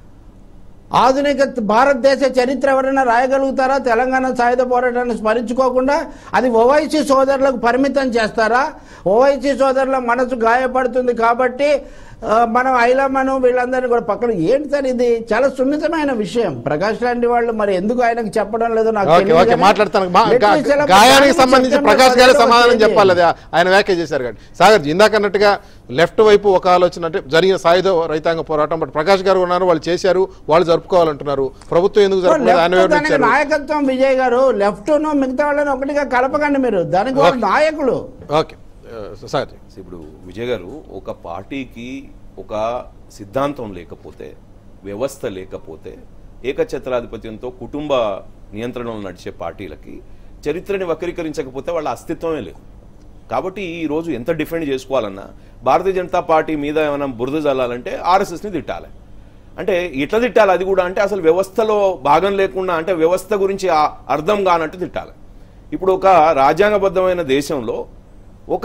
ఆధునిక భారతదేశ చరిత్ర ఎవరైనా రాయగలుగుతారా తెలంగాణ సాయుధ పోరాటాన్ని స్మరించుకోకుండా? అది ఓవైసీ సోదరులకు పరిమితం చేస్తారా? ఓవైసీ సోదరుల మనసు గాయపడుతుంది కాబట్టి మనం ఐలమ్మను వీళ్ళందరినీ కూడా పక్కన, ఏంటి సార్ ఇది? చాలా సున్నితమైన విషయం. ప్రకాష్ లాంటి వాళ్ళు మరి ఎందుకు ఆయనకు చెప్పడం లేదో నాకు తెలియదు. మాట్లాడతాను. గాయానికి సంబంధించి ప్రకాష్ గారి సమాధానం చెప్పాలి, అది ఆయన వ్యాఖ్య చేశారు. కానీ సాగర్ ఇందాక అన్నట్టుగా లెఫ్ట్ వైపు ఒక ఆలోచన అంటే జరిగిన సాయుధ రైతాంగ పోరాటం, బట్ ప్రకాష్ గారు ఉన్నారు, వాళ్ళు చేశారు, వాళ్ళు జరుపుకోవాలంటున్నారు. ప్రభుత్వం ఎందుకు జరుపుకోవాలి? నాయకత్వం విజయ్ గారు, లెఫ్ట్ ను మిగతా వాళ్ళని ఒకటిగా కలపకండి మీరు, దానికి వాళ్ళు నాయకులు. ఓకే సార్, ఇప్పుడు విజయ్ గారు, ఒక పార్టీకి ఒక సిద్ధాంతం లేకపోతే, వ్యవస్థ లేకపోతే, ఏకఛత్రాధిపత్యంతో కుటుంబ నియంత్రణలో నడిచే పార్టీలకి చరిత్రని వక్రీకరించకపోతే వాళ్ళ అస్తిత్వమే లేదు. కాబట్టి ఈరోజు ఎంత డిఫెండ్ చేసుకోవాలన్నా భారతీయ జనతా పార్టీ మీద ఏమైనా బురద జల్లాలంటే ఆర్ఎస్ఎస్ని తిట్టాలి. అంటే ఎట్లా తిట్టాలి అది కూడా అంటే అసలు వ్యవస్థలో భాగం లేకుండా, అంటే వ్యవస్థ గురించి అర్థం కానట్టు తిట్టాలి. ఇప్పుడు ఒక రాజ్యాంగబద్ధమైన దేశంలో ఒక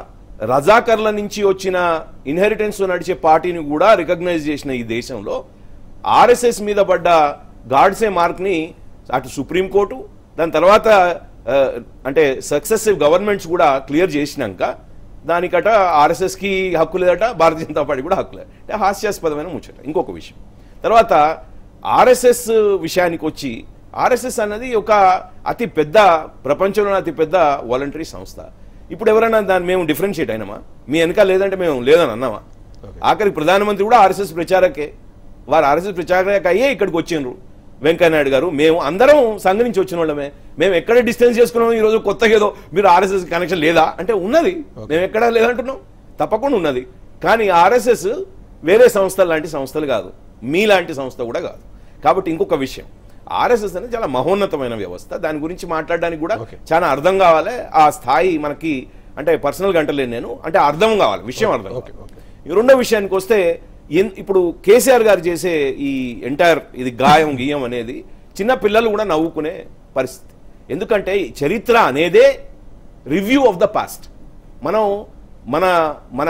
రజాకర్ల నుంచి వచ్చిన ఇన్హెరిటెన్స్ నడిచే పార్టీని కూడా రికగ్నైజ్ చేసిన ఈ దేశంలో ఆర్ఎస్ఎస్ మీద పడ్డ గాడ్సే మార్క్ని అటు సుప్రీంకోర్టు, దాని తర్వాత అంటే సక్సెసివ్ గవర్నమెంట్స్ కూడా క్లియర్ చేసినాక దానికట ఆర్ఎస్ఎస్కి హక్కు లేదట, భారతీయ జనతా పార్టీ కూడా హక్కు లేదు. అంటే హాస్యాస్పదమైన ముచ్చట. ఇంకొక విషయం, తర్వాత ఆర్ఎస్ఎస్ విషయానికి వచ్చి, ఆర్ఎస్ఎస్ అన్నది ఒక అతి పెద్ద, ప్రపంచంలోనే అతి పెద్ద వాలంటరీ సంస్థ. ఇప్పుడు ఎవరైనా దాన్ని మేము డిఫరెన్షియేట్ అయినామా? మీ వెనక లేదంటే మేము లేదని అన్నామా? ఆఖరికి ప్రధానమంత్రి కూడా ఆర్ఎస్ఎస్ ప్రచారకే, వారు ఆర్ఎస్ఎస్ ప్రచారక అయ్యే ఇక్కడికి వచ్చిండ్రు. వెంకయ్యనాయుడు గారు, మేము అందరం సంఘ నుంచి వచ్చిన వాళ్ళమే, మేము ఎక్కడ డిస్టెన్స్ చేసుకున్నాం. ఈరోజు కొత్తగా ఏదో మీరు ఆర్ఎస్ఎస్ కనెక్షన్ లేదా అంటే ఉన్నది, మేము ఎక్కడ లేదంటున్నాం, తప్పకుండా ఉన్నది. కానీ ఆర్ఎస్ఎస్ వేరే సంస్థలు లాంటి సంస్థలు కాదు, మీలాంటి సంస్థ కూడా కాదు. కాబట్టి ఇంకొక విషయం, ఆర్ఎస్ఎస్ అనేది చాలా మహోన్నతమైన వ్యవస్థ, దాని గురించి మాట్లాడడానికి కూడా చాలా అర్థం కావాలి. ఆ స్థాయి మనకి అంటే పర్సనల్గా అంటలేను నేను, అంటే అర్థం కావాలి, విషయం అర్థం కావాలి. ఈ రెండో విషయానికి వస్తే, ఇప్పుడు కేసీఆర్ గారు చేసే ఈ ఎంటైర్ ఇది గాయం గీయం అనేది చిన్న పిల్లలు కూడా నవ్వుకునే పరిస్థితి. ఎందుకంటే చరిత్ర అనేదే రివ్యూ ఆఫ్ ద పాస్ట్. మనం మన మన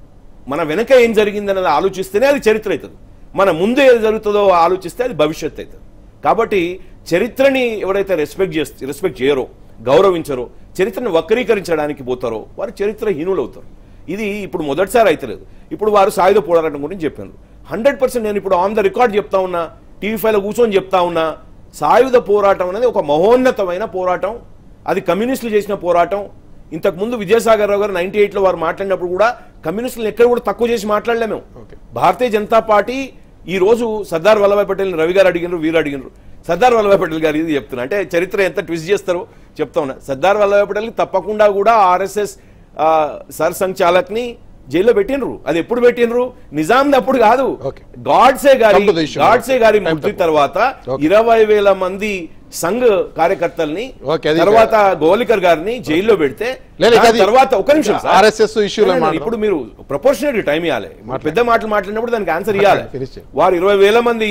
మన వెనక ఏం జరిగిందన్నది ఆలోచిస్తేనే అది చరిత్ర అవుతుంది, మన ముందు ఏది జరుగుతుందో ఆలోచిస్తే అది భవిష్యత్తు అవుతుంది. కాబట్టి చరిత్రని ఎవరైతే రెస్పెక్ట్ చేస్తే రెస్పెక్ట్ చేయరో, గౌరవించరో, చరిత్రను వక్రీకరించడానికి పోతారో వారు చరిత్రహీనులు అవుతారు. ఇది ఇప్పుడు మొదటిసారి అవుతలేదు. ఇప్పుడు వారు సాయుధ పోరాటం గురించి చెప్పారు. హండ్రెడ్ పర్సెంట్ నేను ఇప్పుడు ఆన్ ద రికార్డ్ చెప్తా ఉన్నా, టీవీ ఫైవ్లో కూర్చొని చెప్తా ఉన్నా, సాయుధ పోరాటం అనేది ఒక మహోన్నతమైన పోరాటం, అది కమ్యూనిస్టులు చేసిన పోరాటం. ఇంతకుముందు విజయసాగర్ రావు గారు నైన్టీ ఎయిట్లో వారు మాట్లాడినప్పుడు కూడా కమ్యూనిస్టులు ఎక్కడ కూడా తక్కువ చేసి మాట్లాడలేము. భారతీయ జనతా పార్టీ ఈ రోజు సర్దార్ వల్లభాయ్ పటేల్ రవి గారు అడిగినారు, వీరు అడిగినారు. సర్దార్ వల్లభాయ్ పటేల్ గారు ఇది చెప్తున్నా, అంటే చరిత్ర ఎంత ట్విస్ట్ చేస్తారో చెప్తా ఉన్నా. సర్దార్ వల్లభాయ్ పటేల్ తప్పకుండా కూడా ఆర్ఎస్ఎస్ సర్ సంచాలక్ని జైల్లో పెట్టినరు. అది ఎప్పుడు పెట్టినరు? నిజాం అప్పుడు కాదు, గాడ్సే గారి గాడ్సే గారి మృతి తర్వాత ఇరవై వేల మంది సంఘ్ కార్యకర్తల్ని, తర్వాత గోలికర్ గారిని జైల్లో పెడితే తర్వాత ఒక నిమిషం ఇప్పుడు మీరు ప్రపోర్షనేట్ టైం ఇవ్వాలి. పెద్ద మాటలు మాట్లాడినప్పుడు దానికి ఆన్సర్ ఇవ్వాలి. వారు ఇరవై వేల మంది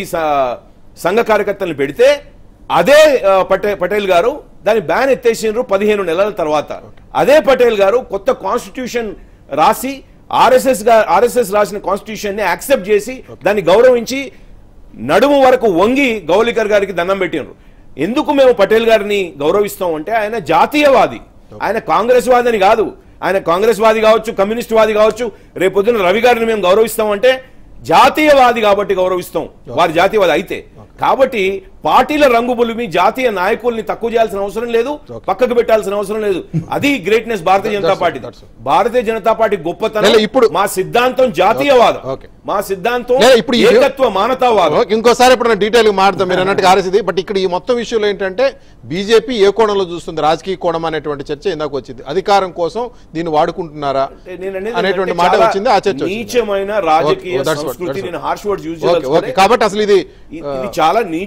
సంఘ కార్యకర్తల్ని పెడితే అదే పటే పటేల్ గారు దాన్ని బ్యాన్ ఎత్తేసినారు పదిహేను నెలల తర్వాత. అదే పటేల్ గారు కొత్త కాన్స్టిట్యూషన్ రాసి ఆర్ఎస్ఎస్ ఆర్ఎస్ఎస్ రాసిన కాన్స్టిట్యూషన్ ని యాక్సెప్ట్ చేసి దాన్ని గౌరవించి నడుము వరకు వంగి గౌలికర్ గారికి దండం పెట్టినారు. ఎందుకు మేము పటేల్ గారిని గౌరవిస్తాం అంటే ఆయన జాతీయవాది, ఆయన కాంగ్రెస్ వాది అని కాదు. ఆయన కాంగ్రెస్ వాది కావచ్చు, కమ్యూనిస్ట్ వాది కావచ్చు. రేపొద్దున రవి గారిని మేము గౌరవిస్తాం అంటే జాతీయవాది కాబట్టి గౌరవిస్తాం, వారి జాతీయవాది అయితే. కాబట్టి పార్టీల రంగు బొలిమి జాతీయ నాయకుల్ని తక్కువ చేయాల్సిన అవసరం లేదు, పక్కకు పెట్టాల్సిన అవసరం లేదు. అది greatness Bharatiya Janata party. Bharatiya Janata party గొప్పతనం ఇప్పుడు మా సిద్ధాంతం జాతీయవాదం, మా సిద్ధాంతం ఏకత్వ మానవతావాదం. ఇంకోసారి ఇప్పుడు డీటెయిల్ మాట్లాడతాం మీరు అన్నట్టు ఆర్ఎస్ది. బట్ ఇక్కడ ఈ మొత్తం విషయంలో ఏంటంటే బీజేపీ ఏ కోణంలో చూస్తుంది, రాజకీయ కోణం అనేటువంటి చర్చ ఇందాక వచ్చింది. అధికారం కోసం దీన్ని వాడుకుంటున్నారా అనేటువంటి మాట వచ్చింది. ఆ చర్చ నీచమైన రాజకీయ సంస్కృతి, నేను హార్ష్ వర్డ్స్ యూజ్ చేస్తాను కాబట్టి అసలు ఇది చాలా నీచమైన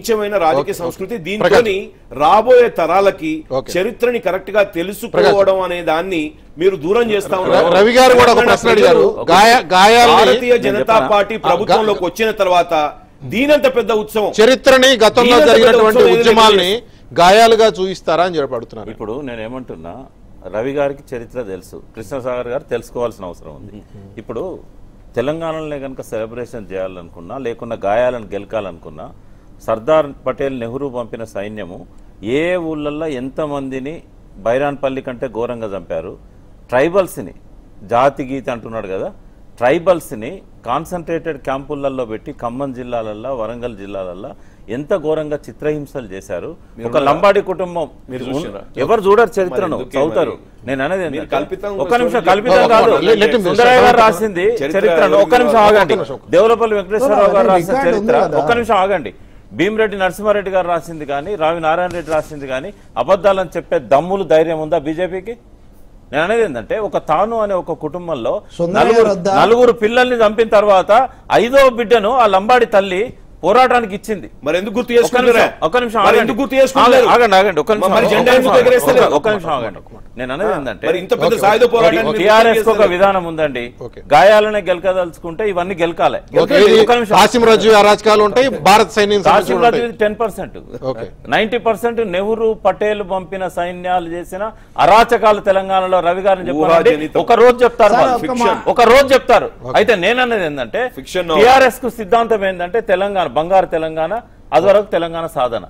రాజకీయ సంస్కృతి. దీంతో రాబోయే తరాలకి చరిత్రని కరెక్ట్ గా తెలుసుకోవడం అనే దాన్ని మీరు దూరం చేస్తా ఉన్నారు. రవి గారు కూడా ఒక ప్రశ్న అడిగారు. భారతీయ జనతా పార్టీ ప్రభుత్వంలోకి వచ్చిన తర్వాత దీనంత పెద్ద ఉత్సవం చరిత్రని గతంలో జరిగినటువంటి ఉద్యమాల్ని గాయాలుగా చూపిస్తారా అని చెప్పి అడుగుతున్నారు. ఇప్పుడు నేను ఏమంటున్నా, రవి గారికి చరిత్ర తెలుసు, కృష్ణసాగర్ గారు తెలుసుకోవాల్సిన అవసరం ఉంది. ఇప్పుడు తెలంగాణలో కనుక సెలబ్రేషన్ చేయాలనుకున్నా, లేకున్నా గాయాలను గెలకాలనుకున్నా, సర్దార్ పటేల్ నెహ్రూ పంపిన సైన్యము ఏ ఊళ్ళల్లో ఎంతమందిని బైరాన్పల్లి కంటే ఘోరంగా చంపారు, ట్రైబల్స్ని జాతి గీత అంటున్నాడు కదా, ట్రైబల్స్ని కాన్సన్ట్రేటెడ్ క్యాంపులలో పెట్టి ఖమ్మం జిల్లాలల్లో, వరంగల్ జిల్లాలల్లో ఎంత ఘోరంగా చిత్రహింసలు చేశారు. ఒక లంబాడి కుటుంబం, ఎవరు చూడరు చరిత్రను, చదువుతారు. నేను అనేది ఒక్క నిమిషం, కల్పితం కాదు, సుందరయ్య గారు రాసింది చరిత్రను. ఒక్క నిమిషం ఆగండి. దేవులపల్లి వెంకటేశ్వరరావు గారు రాసిన చరిత్ర, ఒక్క నిమిషం ఆగండి. భీమిరెడ్డి నరసింహారెడ్డి గారు రాసింది కానీ, రావి నారాయణ రెడ్డి రాసింది కానీ అబద్ధాలని చెప్పే దమ్ములు ధైర్యం ఉందా బీజేపీకి? నేను అనేది ఏంటంటే, ఒక తాను అనే ఒక కుటుంబంలో నలుగురు నలుగురు పిల్లల్ని చంపిన తర్వాత ఐదో బిడ్డను ఆ లంబాడి తల్లి పోరాటానికి ఇచ్చింది. మరి ఎందుకు గుర్తు చేసుకుంటారు? ఒక్క నిమిషం ఆగండి, గుర్తు చేసుకుంటారు. ఆగండి ఆగండి ఒక్క నిమిషం, ఒక్క నిమిషం ఆగండి. నేను అనేది ఏంటంటే, టీఆర్ఎస్ ఒక విధానం ఉందండి, గాయాలనే గెలకదలుచుకుంటే ఇవన్నీ గెలకాలి. అరాచకాలు ఉంటాయి, భారత సైన్యం ten percent ninety percent Nehru Patel పంపిన సైన్యాలు చేసిన అరాచకాలు తెలంగాణలో రవి గారిని చెప్పాలంటే ఒక రోజు చెప్తారు, ఒక రోజు చెప్తారు. అయితే నేనన్నది ఏంటంటే, టిఆర్ఎస్ కు సిద్ధాంతం ఏంటంటే తెలంగాణ బంగారు తెలంగాణ, అది వరకు తెలంగాణ సాధన.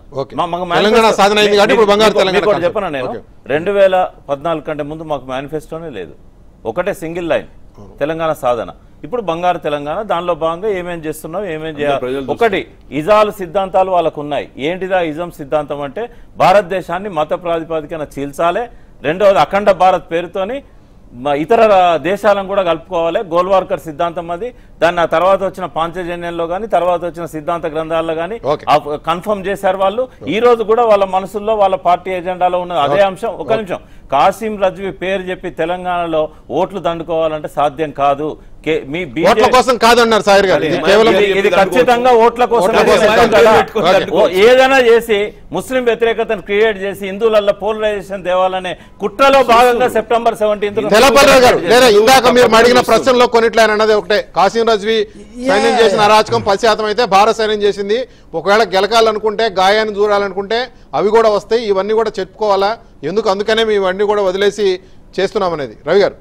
చెప్పనా నేను, రెండు వేల పద్నాలుగు కంటే ముందు మాకు మేనిఫెస్టోనే లేదు, ఒకటే సింగిల్ లైన్ తెలంగాణ సాధన. ఇప్పుడు బంగారు తెలంగాణ, దానిలో భాగంగా ఏమేం చేస్తున్నాం, ఏమేం చేయాలి. ఒకటి ఇజాలు సిద్ధాంతాలు వాళ్ళకు ఉన్నాయి. ఏంటిదా ఇజం సిద్ధాంతం అంటే, భారతదేశాన్ని మత ప్రాతిపదికన చీల్చాలి. రెండవది అఖండ భారత్ పేరుతోని ఇతర దేశాలను కూడా కలుపుకోవాలి. గోల్వార్కర్ సిద్ధాంతం అది. దాన్ని ఆ తర్వాత వచ్చిన పాంచజన్యంలో కానీ, తర్వాత వచ్చిన సిద్ధాంత గ్రంథాల్లో కానీ కన్ఫర్మ్ చేశారు వాళ్ళు. ఈ రోజు కూడా వాళ్ళ మనసుల్లో, వాళ్ళ పార్టీ ఎజెండాలో ఉన్న అదే అంశం. ఒక నిమిషం, కాసిం రజ్వీ పేరు చెప్పి తెలంగాణలో ఓట్లు దండుకోవాలంటే సాధ్యం కాదు. కోసం కాదన్నారు సార్ గారు, ఇది ఖచ్చితంగా ఓట్ల కోసం. ఏదైనా చేసి ముస్లిం వ్యతిరేకతను క్రియేట్ చేసి హిందువులలో పోలరైజేషన్ తేవాలనే కుట్రలో భాగంగా సెప్టెంబర్ సెవెంటీన్త్ లేదా ఇందాక మీరు అడిగిన ప్రశ్నలో కొన్నిట్లే అన్నది ఒకటే, కాసిం రజ్వీ సైన్యం చేసిన అరాచకం పది శాతం అయితే భారత సైన్యం చేసింది. ఒకవేళ గెలకాలనుకుంటే, గాయాన్ని చూడాలనుకుంటే అవి కూడా వస్తాయి. ఇవన్నీ కూడా చెప్పుకోవాలా ఎందుకు, అందుకనే మేము ఇవన్నీ కూడా వదిలేసి చేస్తున్నాం అనేది. రవి గారు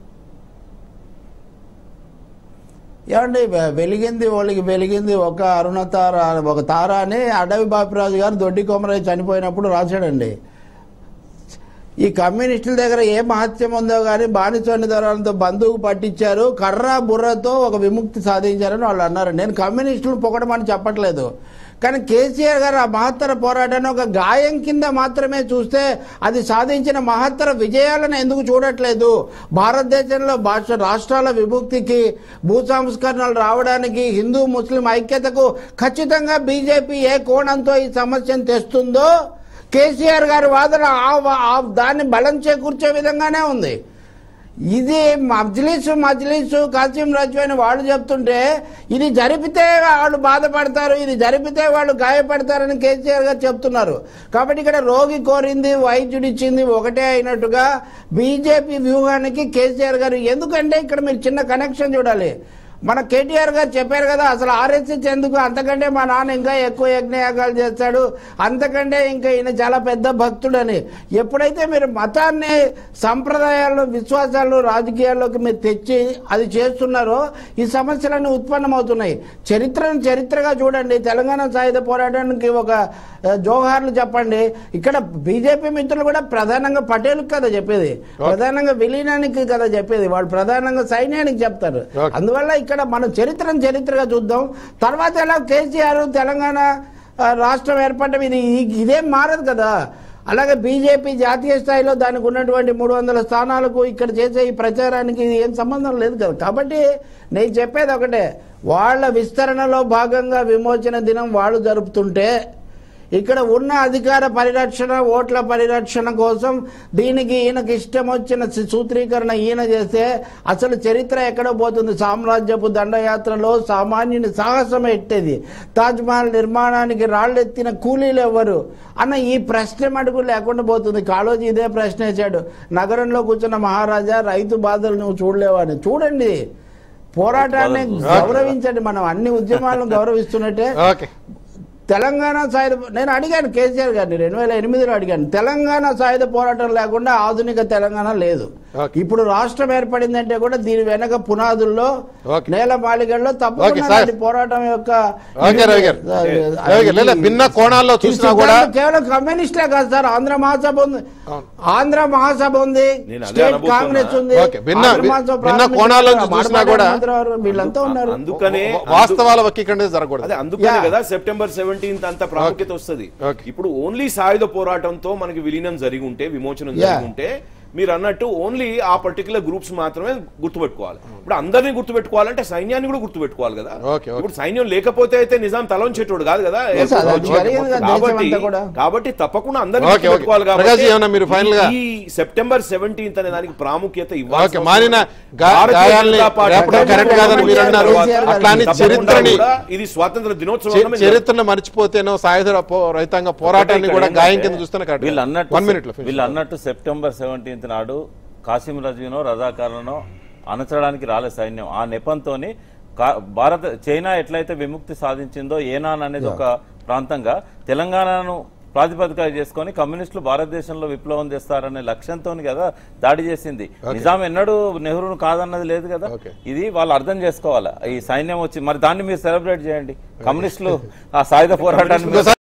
ఏమండి, వెలిగింది వాళ్ళకి వెలిగింది ఒక అరుణ తార, ఒక తార అని అడవి బాపిరాజు గారు దొడ్డి కొమరయ్య చనిపోయినప్పుడు రాశాడండి. ఈ కమ్యూనిస్టుల దగ్గర ఏ మహత్యం ఉందో కానీ బానిసోని దొరలతో బంధువుకు పట్టించారు, కర్ర బుర్రతో ఒక విముక్తి సాధించారని వాళ్ళు అన్నారు. నేను కమ్యూనిస్టులను పొగడమని చెప్పట్లేదు, కానీ కేసీఆర్ గారు ఆ మహత్తర పోరాటాన్ని ఒక గాయం కింద మాత్రమే చూస్తే అది సాధించిన మహత్తర విజయాలను ఎందుకు చూడట్లేదు? భారతదేశంలో భాష రాష్ట్రాల విముక్తికి, భూ సంస్కరణలు రావడానికి, హిందూ ముస్లిం ఐక్యతకు ఖచ్చితంగా బీజేపీ ఏ కోణంతో ఈ సమస్యను తెస్తుందో కేసీఆర్ గారి వాదన దాన్ని బలం చేకూర్చే విధంగానే ఉంది. ఇది మజ్లిసు మజ్లిసు కాసిం రజ్వీ అని వాళ్ళు చెప్తుంటే, ఇది జరిపితే వాళ్ళు బాధపడతారు, ఇది జరిపితే వాళ్ళు గాయపడతారని కేసీఆర్ గారు చెప్తున్నారు. కాబట్టి ఇక్కడ రోగి కోరింది వైద్యుడు ఇచ్చింది ఒకటే అయినట్టుగా బీజేపీ వ్యూహానికి కేసీఆర్ గారు, ఎందుకంటే ఇక్కడ మీరు చిన్న కనెక్షన్ చూడాలి. మన కేటీఆర్ గారు చెప్పారు కదా, అసలు ఆర్ఎస్ఎస్ ఎందుకు, అంతకంటే మా నాన్న ఇంకా ఎక్కువ యజ్ఞయాగాలు చేస్తాడు, అంతకంటే ఇంకా ఈయన చాలా పెద్ద భక్తుడని. ఎప్పుడైతే మీరు మతాన్ని, సంప్రదాయాలను, విశ్వాసాలను రాజకీయాల్లోకి మీరు తెచ్చి అది చేస్తున్నారో ఈ సమస్యలన్నీ ఉత్పన్నమవుతున్నాయి. చరిత్రను చరిత్రగా చూడండి, తెలంగాణ సాయుధ పోరాటానికి ఒక జోహార్లు చెప్పండి. ఇక్కడ బీజేపీ మిత్రులు కూడా ప్రధానంగా పటేల్కి కదా చెప్పేది, ప్రధానంగా విలీనానికి కదా చెప్పేది, వాళ్ళు ప్రధానంగా సైన్యానికి చెప్తారు. అందువల్ల ఇక్కడ మనం చరిత్రను చరిత్రగా చూద్దాం. తర్వాత ఎలా కేసీఆర్ తెలంగాణ రాష్ట్రం ఏర్పడడం ఇది ఇదేం మారదు కదా. అలాగే బీజేపీ జాతీయ స్థాయిలో దానికి ఉన్నటువంటి మూడు వందల స్థానాలకు ఇక్కడ చేసే ఈ ప్రచారానికి ఏం సంబంధం లేదు కదా. కాబట్టి నేను చెప్పేది ఒకటే, వాళ్ళ విస్తరణలో భాగంగా విమోచన దినం వాళ్ళు జరుపుతుంటే ఇక్కడ ఉన్న అధికార పరిరక్షణ ఓట్ల పరిరక్షణ కోసం దీనికి ఈయనకి ఇష్టం వచ్చిన సూత్రీకరణ ఈయన చేస్తే అసలు చరిత్ర ఎక్కడ పోతుంది? సామ్రాజ్యపు దండయాత్రలో సామాన్యుని సాహసం ఎట్టేది, తాజ్మహల్ నిర్మాణానికి రాళ్ళెత్తిన కూలీలు ఎవరు అన్న ఈ ప్రశ్న మటుకు లేకుండా పోతుంది. కాళోజీ ఇదే ప్రశ్న వేశాడు, నగరంలో కూర్చున్న మహారాజా రైతు బాధలు నువ్వు చూడలేవని. చూడండి, పోరాటాన్ని గౌరవించండి. మనం అన్ని ఉద్యమాలను గౌరవిస్తున్నట్టే తెలంగాణ సాయుధ, నేను అడిగాను కేసీఆర్ గారిని రెండు వేల ఎనిమిదిలో అడిగాను, తెలంగాణ సాయుధ పోరాటం లేకుండా ఆధునిక తెలంగాణ లేదు. ఇప్పుడు రాష్ట్రం ఏర్పడిందంటే కూడా దీని వెనక పునాదుల్లో నేల మాలిగల్లో తప్పకుండా పోరాటం యొక్క భిన్న కోణాల్లో చూసినా కూడా కేవలం కమ్యూనిస్టే కాదు సార్, ఆంధ్ర మహాసభ ఉంది, ఆంధ్ర మహాసభ ఉంది, స్టేట్ కాంగ్రెస్ ఉంది, భిన్న కోణాల్లో చూసినా కూడా వీళ్ళంతా ఉన్నారు. అందుకనే వాస్తవాల వక్రీకరణ జరగకూడదు. అందుకనే కదా సెప్టెంబర్ సెవెంటీన్త్ అంత ప్రాముఖ్యత వస్తుంది. ఇప్పుడు ఓన్లీ సాయుధ పోరాటంతో మనకి విలీనం జరిగి ఉంటే, విమోచనం జరిగి ఉంటే, మీరు అన్నట్టు ఓన్లీ ఆ పర్టికులర్ గ్రూప్స్ మాత్రమే గుర్తుపెట్టుకోవాలి. ఇప్పుడు అందరినీ గుర్తుపెట్టుకోవాలంటే సైన్యాన్ని కూడా గుర్తుపెట్టుకోవాలి కదా. ఇప్పుడు సైన్యం లేకపోతే అయితే నిజాం తలంచేటోడు కాదు కదా. కాబట్టి కాబట్టి తప్పకుండా అందరినీ గుర్తుపెట్టుకోవాలి. కాబట్టి ఈ సెప్టెంబర్ సెవెంటీన్త్ అనే దానికి ప్రాముఖ్యత ఇవ్వాలి. ఇది స్వాతంత్ర దినోత్సవం. చరిత్రను మర్చిపోతేనో సాయుధ రైతాంగ పోరాటాన్ని కూడా గాయం కింద చూస్తే వీళ్ళు అన్నట్టు వీళ్ళు అన్నట్టు సెప్టెంబర్ సెవెంటీన్త్ నాడు కాసిం రజీనో రజాకారులను అనచడానికి రాలే సైన్యం. ఆ నెపంతో భారత చైనా ఎట్లయితే విముక్తి సాధించిందో ఏనాన్ అనేది ఒక ప్రాంతంగా తెలంగాణను ప్రాతిపదిక చేసుకొని కమ్యూనిస్టులు భారతదేశంలో విప్లవం చేస్తారనే లక్ష్యంతో కదా దాడి చేసింది. నిజాం ఎన్నడూ నెహ్రూను కాదన్నది లేదు కదా. ఇది వాళ్ళు అర్థం చేసుకోవాలి. ఈ సైన్యం వచ్చి మరి దాన్ని మీరు సెలబ్రేట్ చేయండి. కమ్యూనిస్టులు ఆ సాయుధ పోరాటాన్ని